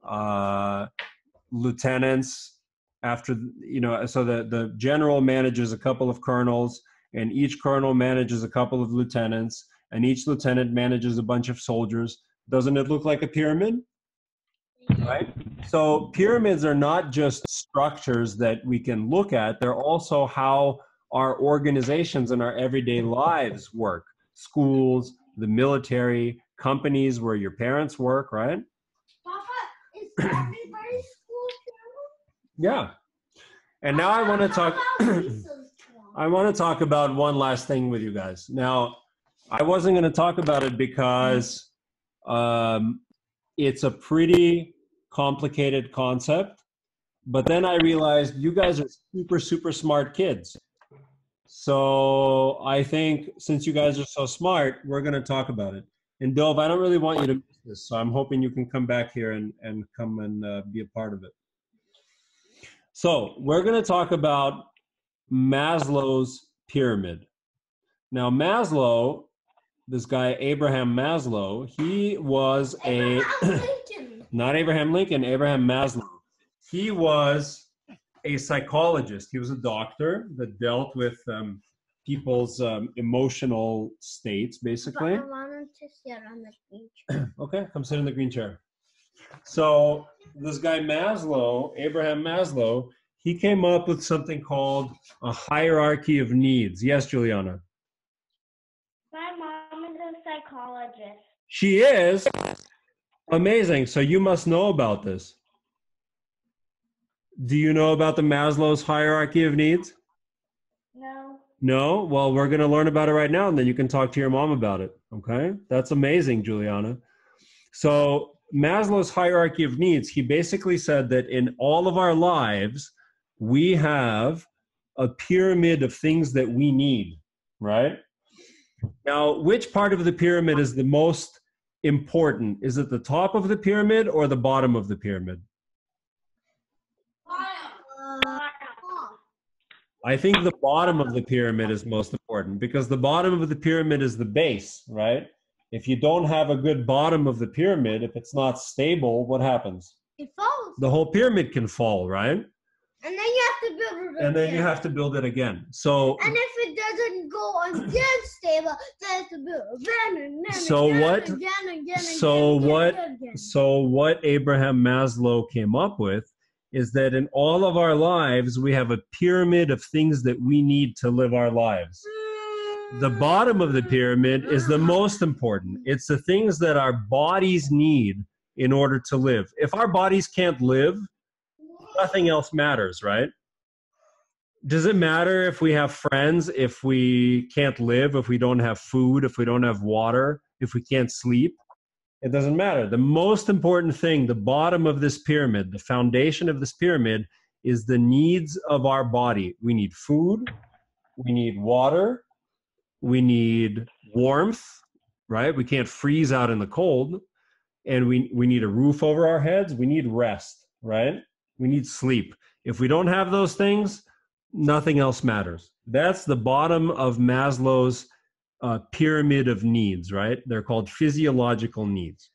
lieutenants after, you know, so the general manages a couple of colonels, and each colonel manages a couple of lieutenants, and each lieutenant manages a bunch of soldiers. Doesn't it look like a pyramid? Right? So pyramids are not just structures that we can look at, they're also how our organizations and our everyday lives work. Schools, the military, companies where your parents work, right? Papa, is everybody's school pyramid? Yeah. And now I want to talk I want to talk about one last thing with you guys. Now, I wasn't going to talk about it because it's a pretty complicated concept, but then I realized you guys are super, super smart kids. So I think since you guys are so smart, we're going to talk about it. And Dov, I don't really want you to miss this, so I'm hoping you can come back here and come and be a part of it. So we're going to talk about Maslow's pyramid. Now, Maslow, this guy Abraham Maslow, he was not Abraham Lincoln, Abraham Maslow. He was a psychologist. He was a doctor that dealt with people's emotional states, basically. But I wanted to sit on the beach. Okay, come sit in the green chair. So this guy Maslow, Abraham Maslow, he came up with something called a hierarchy of needs. Yes, Juliana? My mom is a psychologist. She is? Amazing. So you must know about this. Do you know about the Maslow's hierarchy of needs? No. No? Well, we're going to learn about it right now, and then you can talk to your mom about it. Okay? That's amazing, Juliana. So Maslow's hierarchy of needs, he basically said that in all of our lives, we have a pyramid of things that we need, right? Now, which part of the pyramid is the most important? Is it the top of the pyramid or the bottom of the pyramid? I think the bottom of the pyramid is most important because the bottom of the pyramid is the base, right? If you don't have a good bottom of the pyramid, if it's not stable, what happens? It falls. The whole pyramid can fall, right? And then you have to build it again. And then you have to build it again. So, and if it doesn't go again stable, then you have to build again and then so again, what? Again, So again, what? Again. So what Abraham Maslow came up with is that in all of our lives, we have a pyramid of things that we need to live our lives. The bottom of the pyramid is the most important. It's the things that our bodies need in order to live. If our bodies can't live, nothing else matters, right? Does it matter if we have friends, if we can't live, if we don't have food, if we don't have water, if we can't sleep? It doesn't matter. The most important thing, the bottom of this pyramid, the foundation of this pyramid, is the needs of our body. We need food, we need water, we need warmth, right? We can't freeze out in the cold. And we need a roof over our heads. We need rest, right? We need sleep. If we don't have those things, nothing else matters. That's the bottom of Maslow's pyramid of needs, right? They're called physiological needs.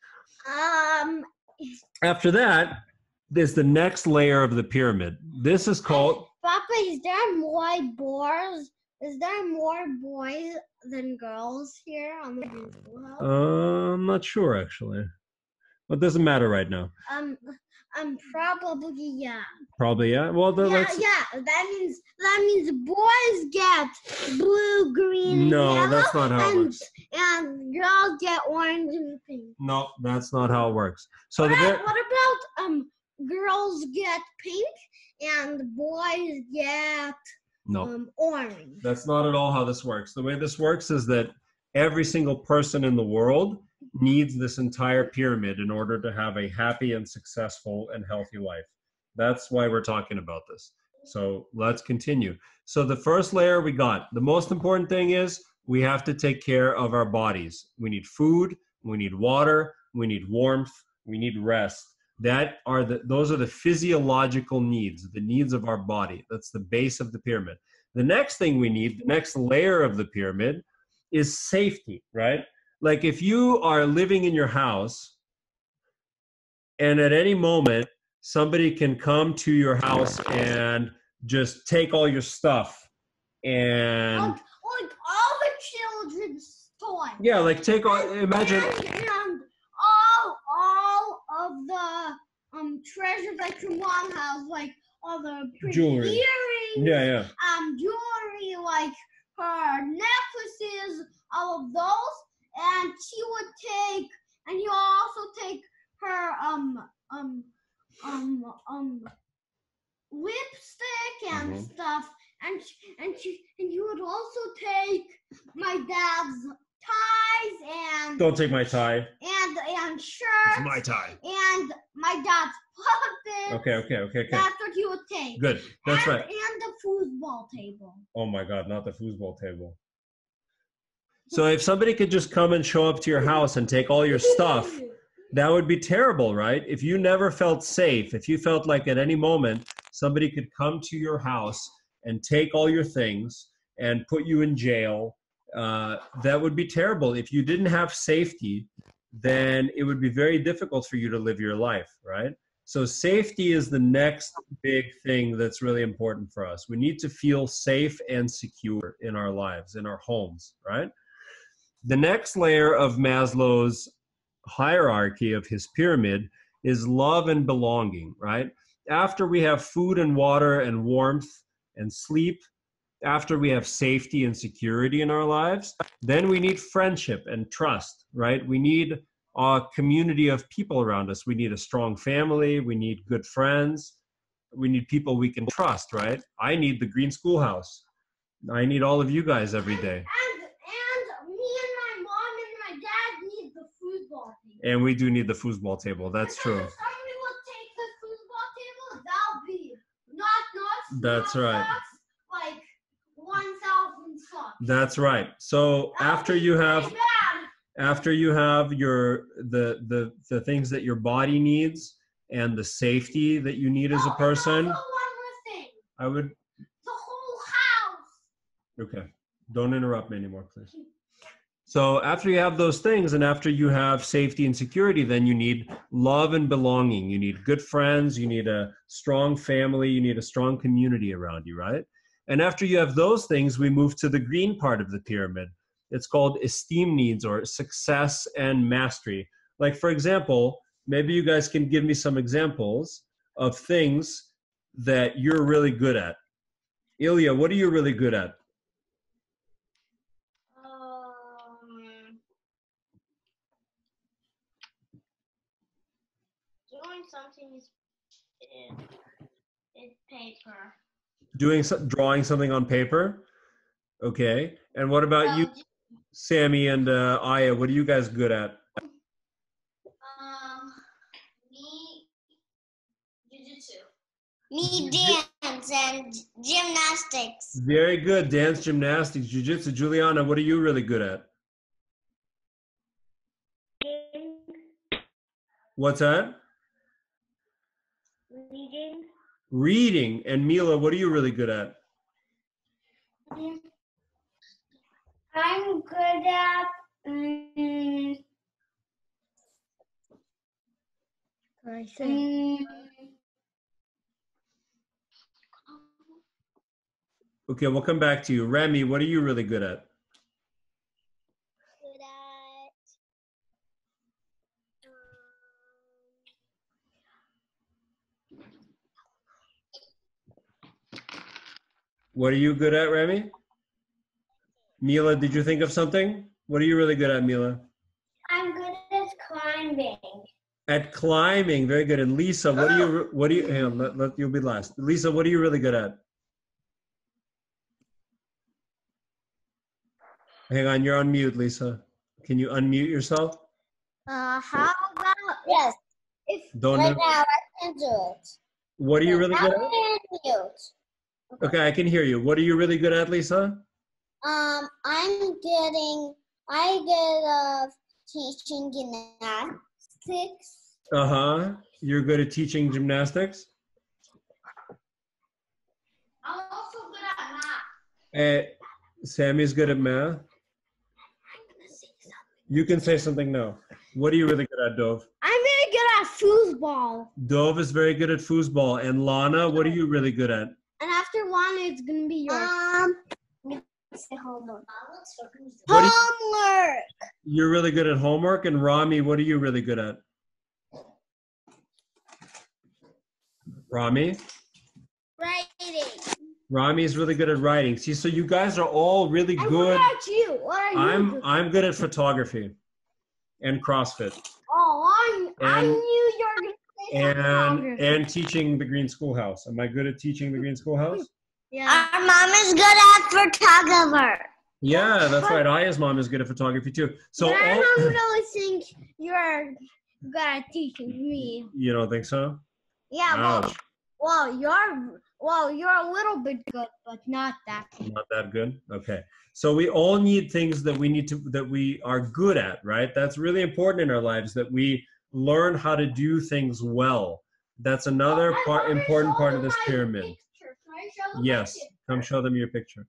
After that, there's the next layer of the pyramid. This is called... Papa, is there more boys? Is there more boys than girls here on the schoolhouse? I'm not sure, actually. But it doesn't matter right now. Probably yeah. Probably yeah. Well, let's... yeah. That means boys get blue, green, no, yellow, that's not how it works. And girls get orange and pink. No, that's not how it works. So what about girls get pink and boys get orange? That's not at all how this works. The way this works is that every single person in the world needs this entire pyramid in order to have a happy and successful and healthy life. That's why we're talking about this. So let's continue. So the first layer we got. The most important thing is we have to take care of our bodies. We need food, we need water, we need warmth, we need rest. Those are the physiological needs, the needs of our body. That's the base of the pyramid. The next thing we need, the next layer of the pyramid, is safety, right? Like if you are living in your house and at any moment somebody can come to your house and just take all your stuff and like all the children's toys. Yeah, like take all, imagine and all of the treasures that your mom has, like all the pretty Jewelry. earrings, Yeah. Jewelry, like her necklaces, all of those. And she would take, and you also take her lipstick and stuff, and you would also take my dad's ties and Don't take my tie. and shirts. It's my tie. And my dad's puppets. Okay. That's what you would take. Good. That's right. And the foosball table. Oh my God, not the foosball table. So if somebody could just come and show up to your house and take all your stuff, that would be terrible, right? If you never felt safe, if you felt like at any moment somebody could come to your house and take all your things and put you in jail, that would be terrible. If you didn't have safety, then it would be very difficult for you to live your life, right? So safety is the next big thing that's really important for us. We need to feel safe and secure in our lives, in our homes, right? The next layer of Maslow's hierarchy of his pyramid is love and belonging, right? After we have food and water and warmth and sleep, after we have safety and security in our lives, then we need friendship and trust, right? We need a community of people around us. We need a strong family. We need good friends. We need people we can trust, right? I need the Green Schoolhouse. I need all of you guys every day. And me and my mom and my dad need the foosball table. And we do need the foosball table. That's true. If somebody will take the foosball table, that'll be not That's right. like 1,000 socks. That's right. So after you have your the things that your body needs and the safety that you need as a person, One more thing. I would. The whole house. Okay. Don't interrupt me anymore, please. So after you have those things and after you have safety and security, then you need love and belonging. You need good friends. You need a strong family. You need a strong community around you, right? And after you have those things, we move to the green part of the pyramid. It's called esteem needs or success and mastery. Like, for example, maybe you guys can give me some examples of things that you're really good at. Ilya, what are you really good at? Doing something in paper. Drawing something on paper? Okay. And what about you, Sammy and Aya? What are you guys good at? Me, jiu-jitsu. Me, dance and gymnastics. Very good. Dance, gymnastics, jiu-jitsu. Juliana, what are you really good at? What's that? Reading. Reading. And Mila, what are you really good at? I'm good at Okay, we'll come back to you. Remy, what are you really good at? good What are you good at, Remy? Mila, did you think of something? What are you really good at, Mila? I'm good at climbing. At climbing, very good. And Lisa, what do you? Hang on, you'll be last. Lisa, what are you really good at? Hang on, you're on mute, Lisa. Can you unmute yourself? How about Yes. Don't. Right now I can do it. What are you really good at? I'm mute. Okay, I can hear you. What are you really good at, Lisa? I get teaching gymnastics. You're good at teaching gymnastics? I'm also good at math. Sammy's good at math. You can say something now. What are you really good at, Dove? I'm very good at foosball. Dove is very good at foosball. And Lana, what are you really good at? And after one, it's gonna be yours. Say homework. What Homework. You're really good at homework. And Rami, what are you really good at? Rami? Writing. Rami is really good at writing. See, so you guys are all really And good. what about you? What are you? good? I'm good at photography and CrossFit Oh, I and- knew you were gonna say something. and teaching the Green Schoolhouse. Am I good at teaching the Green Schoolhouse? Yeah. Our mom is good at photographer. Yeah, that's right. Aya's mom is good at photography too. So But I all, don't really think you're good at teaching me. you don't think so? Yeah, Ouch. you're a little bit good, but not that good. Not that good. Okay. So we all need things that we are good at, right? That's really important in our lives, that we learn how to do things well. That's another important part of this pyramid. Yes, come show them your picture.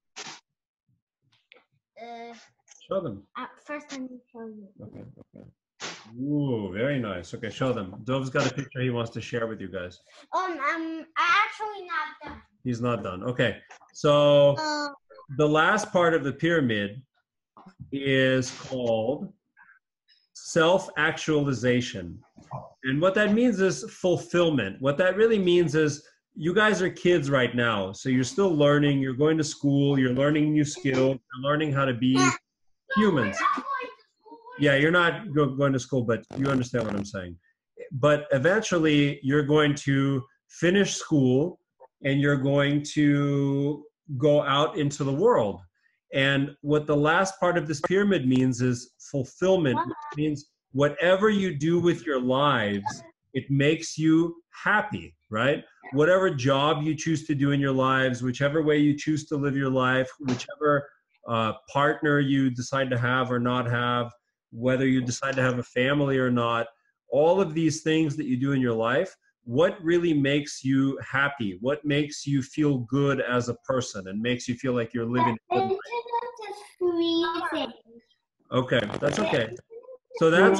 Show them. First, I need to show you. Okay, okay. Ooh, very nice. Okay, show them. Dove's got a picture he wants to share with you guys. I'm actually not done. He's not done. Okay, so the last part of the pyramid is called self-actualization. And what that means is fulfillment. What that really means is you guys are kids right now, so you're still learning, you're going to school, you're learning new skills, you're learning how to be humans. Yeah, you're not going to school, but you understand what I'm saying. But eventually you're going to finish school and you're going to go out into the world. And what the last part of this pyramid means is fulfillment, which means whatever you do with your lives, it makes you happy, right? Whatever job you choose to do in your lives, whichever way you choose to live your life, whichever partner you decide to have or not have, whether you decide to have a family or not, all of these things that you do in your life, what really makes you happy? What makes you feel good as a person and makes you feel like you're living a good life? Okay, that's okay. So that's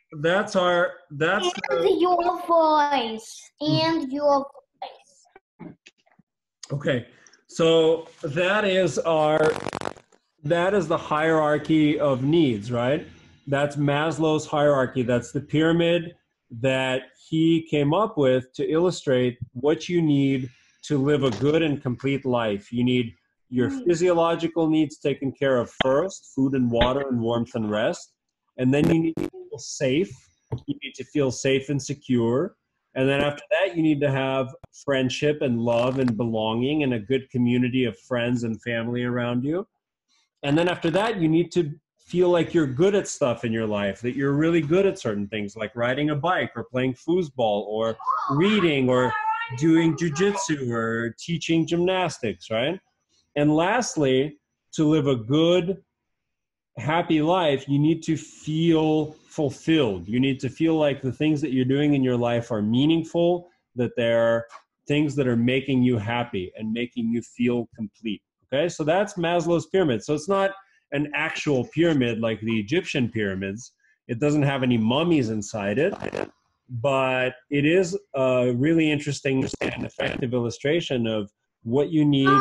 your voice and your voice. Okay, so that is the hierarchy of needs, right? That's Maslow's hierarchy. That's the pyramid that he came up with to illustrate what you need to live a good and complete life. You need your physiological needs taken care of first, food and water and warmth and rest. And then you need to feel safe. You need to feel safe and secure. And then after that, you need to have friendship and love and belonging and a good community of friends and family around you. And then after that, you need to feel like you're good at stuff in your life, that you're really good at certain things like riding a bike or playing foosball or reading or doing jujitsu or teaching gymnastics, right? And lastly, to live a good, happy life, you need to feel fulfilled. You need to feel like the things that you're doing in your life are meaningful, that they're things that are making you happy and making you feel complete. Okay, so that's Maslow's pyramid. So it's not an actual pyramid like the Egyptian pyramids. It doesn't have any mummies inside it, but it is a really interesting and effective illustration of what you need.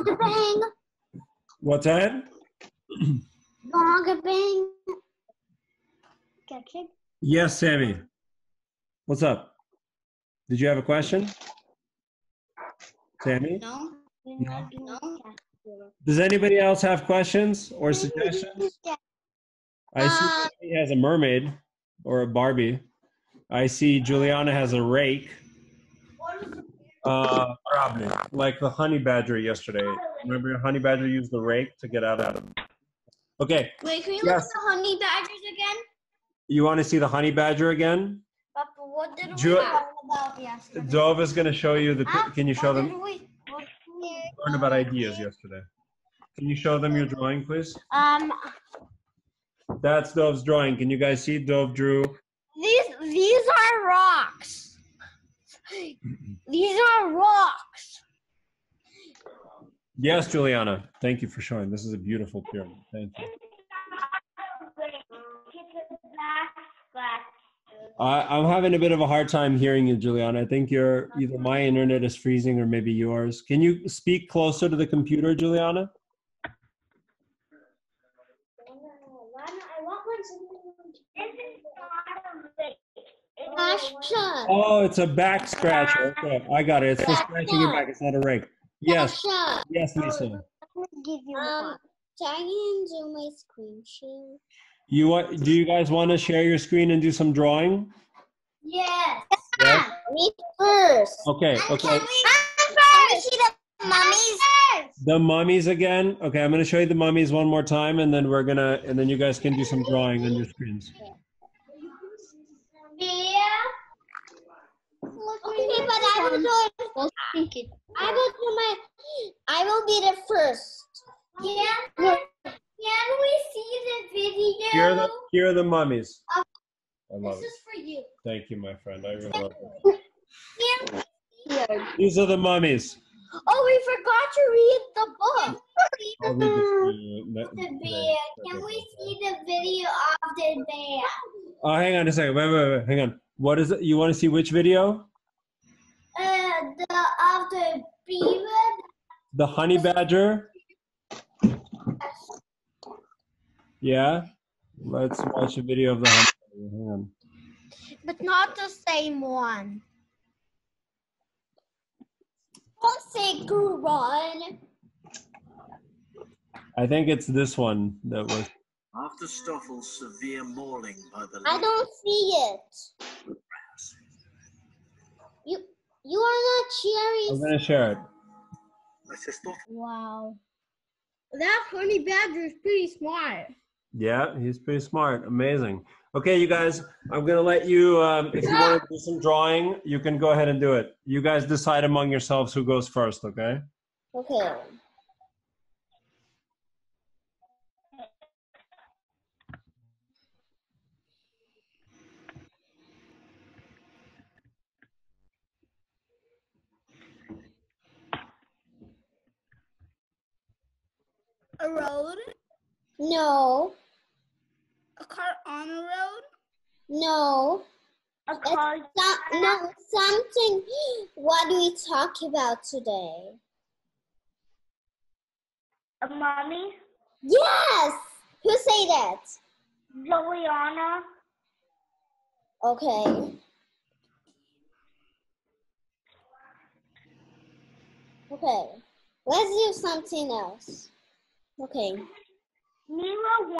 What's that? Yes, Sammy. What's up? Did you have a question? Sammy? No. Does anybody else have questions or suggestions? I see he has a mermaid or a Barbie. I see Juliana has a rake. Probably like the honey badger yesterday. Remember, honey badger used the rake to get out of it. Okay. Wait, can you look at the honey badgers again? You want to see the honey badger again? Papa, what did we talk about yesterday? Dove is going to show you the. Can you show them? Learn about ideas yesterday. Can you show them your drawing, please? That's Dove's drawing. Can you guys see? Dove drew. These are rocks. These are rocks. Yes, Juliana. Thank you for showing. This is a beautiful pyramid. Thank you. I'm having a bit of a hard time hearing you, Juliana. I think either my internet is freezing or maybe yours. Can you speak closer to the computer, Juliana? Oh, it's a back scratcher. Okay, I got it. It's for scratching your back. It's not a rake. Yes. Yes, Lisa. Can you do my screen share? Do you guys want to share your screen and do some drawing? Yes. Yes? Me first. Okay. See the mummies? The mummies again. Okay, I'm gonna show you the mummies one more time, and then then you guys can do some drawing on your screens. Okay, but I will do. I will be the first. Yeah. Can we see the video? Here are the mummies. I love it. This is for you. Thank you, my friend. I really love it. Here. These are the mummies. Oh, we forgot to read the book. I'll read this for you The today. bear. Can we see the video of the bear? Oh, hang on a second. Wait. Hang on. What is it? You want to see which video? Of the beaver. The honey badger? Yeah? Let's watch a video of the honey badger. Hang on. But not the same one. Don't say run. I think it's this one that was. After Stoffel's severe mauling by the I don't see it. You are not I'm cheering. going to share it. Wow. That honey badger is pretty smart. Yeah, he's pretty smart. Amazing. Okay, you guys, I'm going to let you, if you want to do some drawing, you can go ahead and do it. You guys decide among yourselves who goes first, okay? Okay. A road? No. A car on a road? No. A car. No, something. What do we talk about today? A mommy. Yes! Who say that? Juliana. Okay. Okay. Let's do something else. Okay. Nero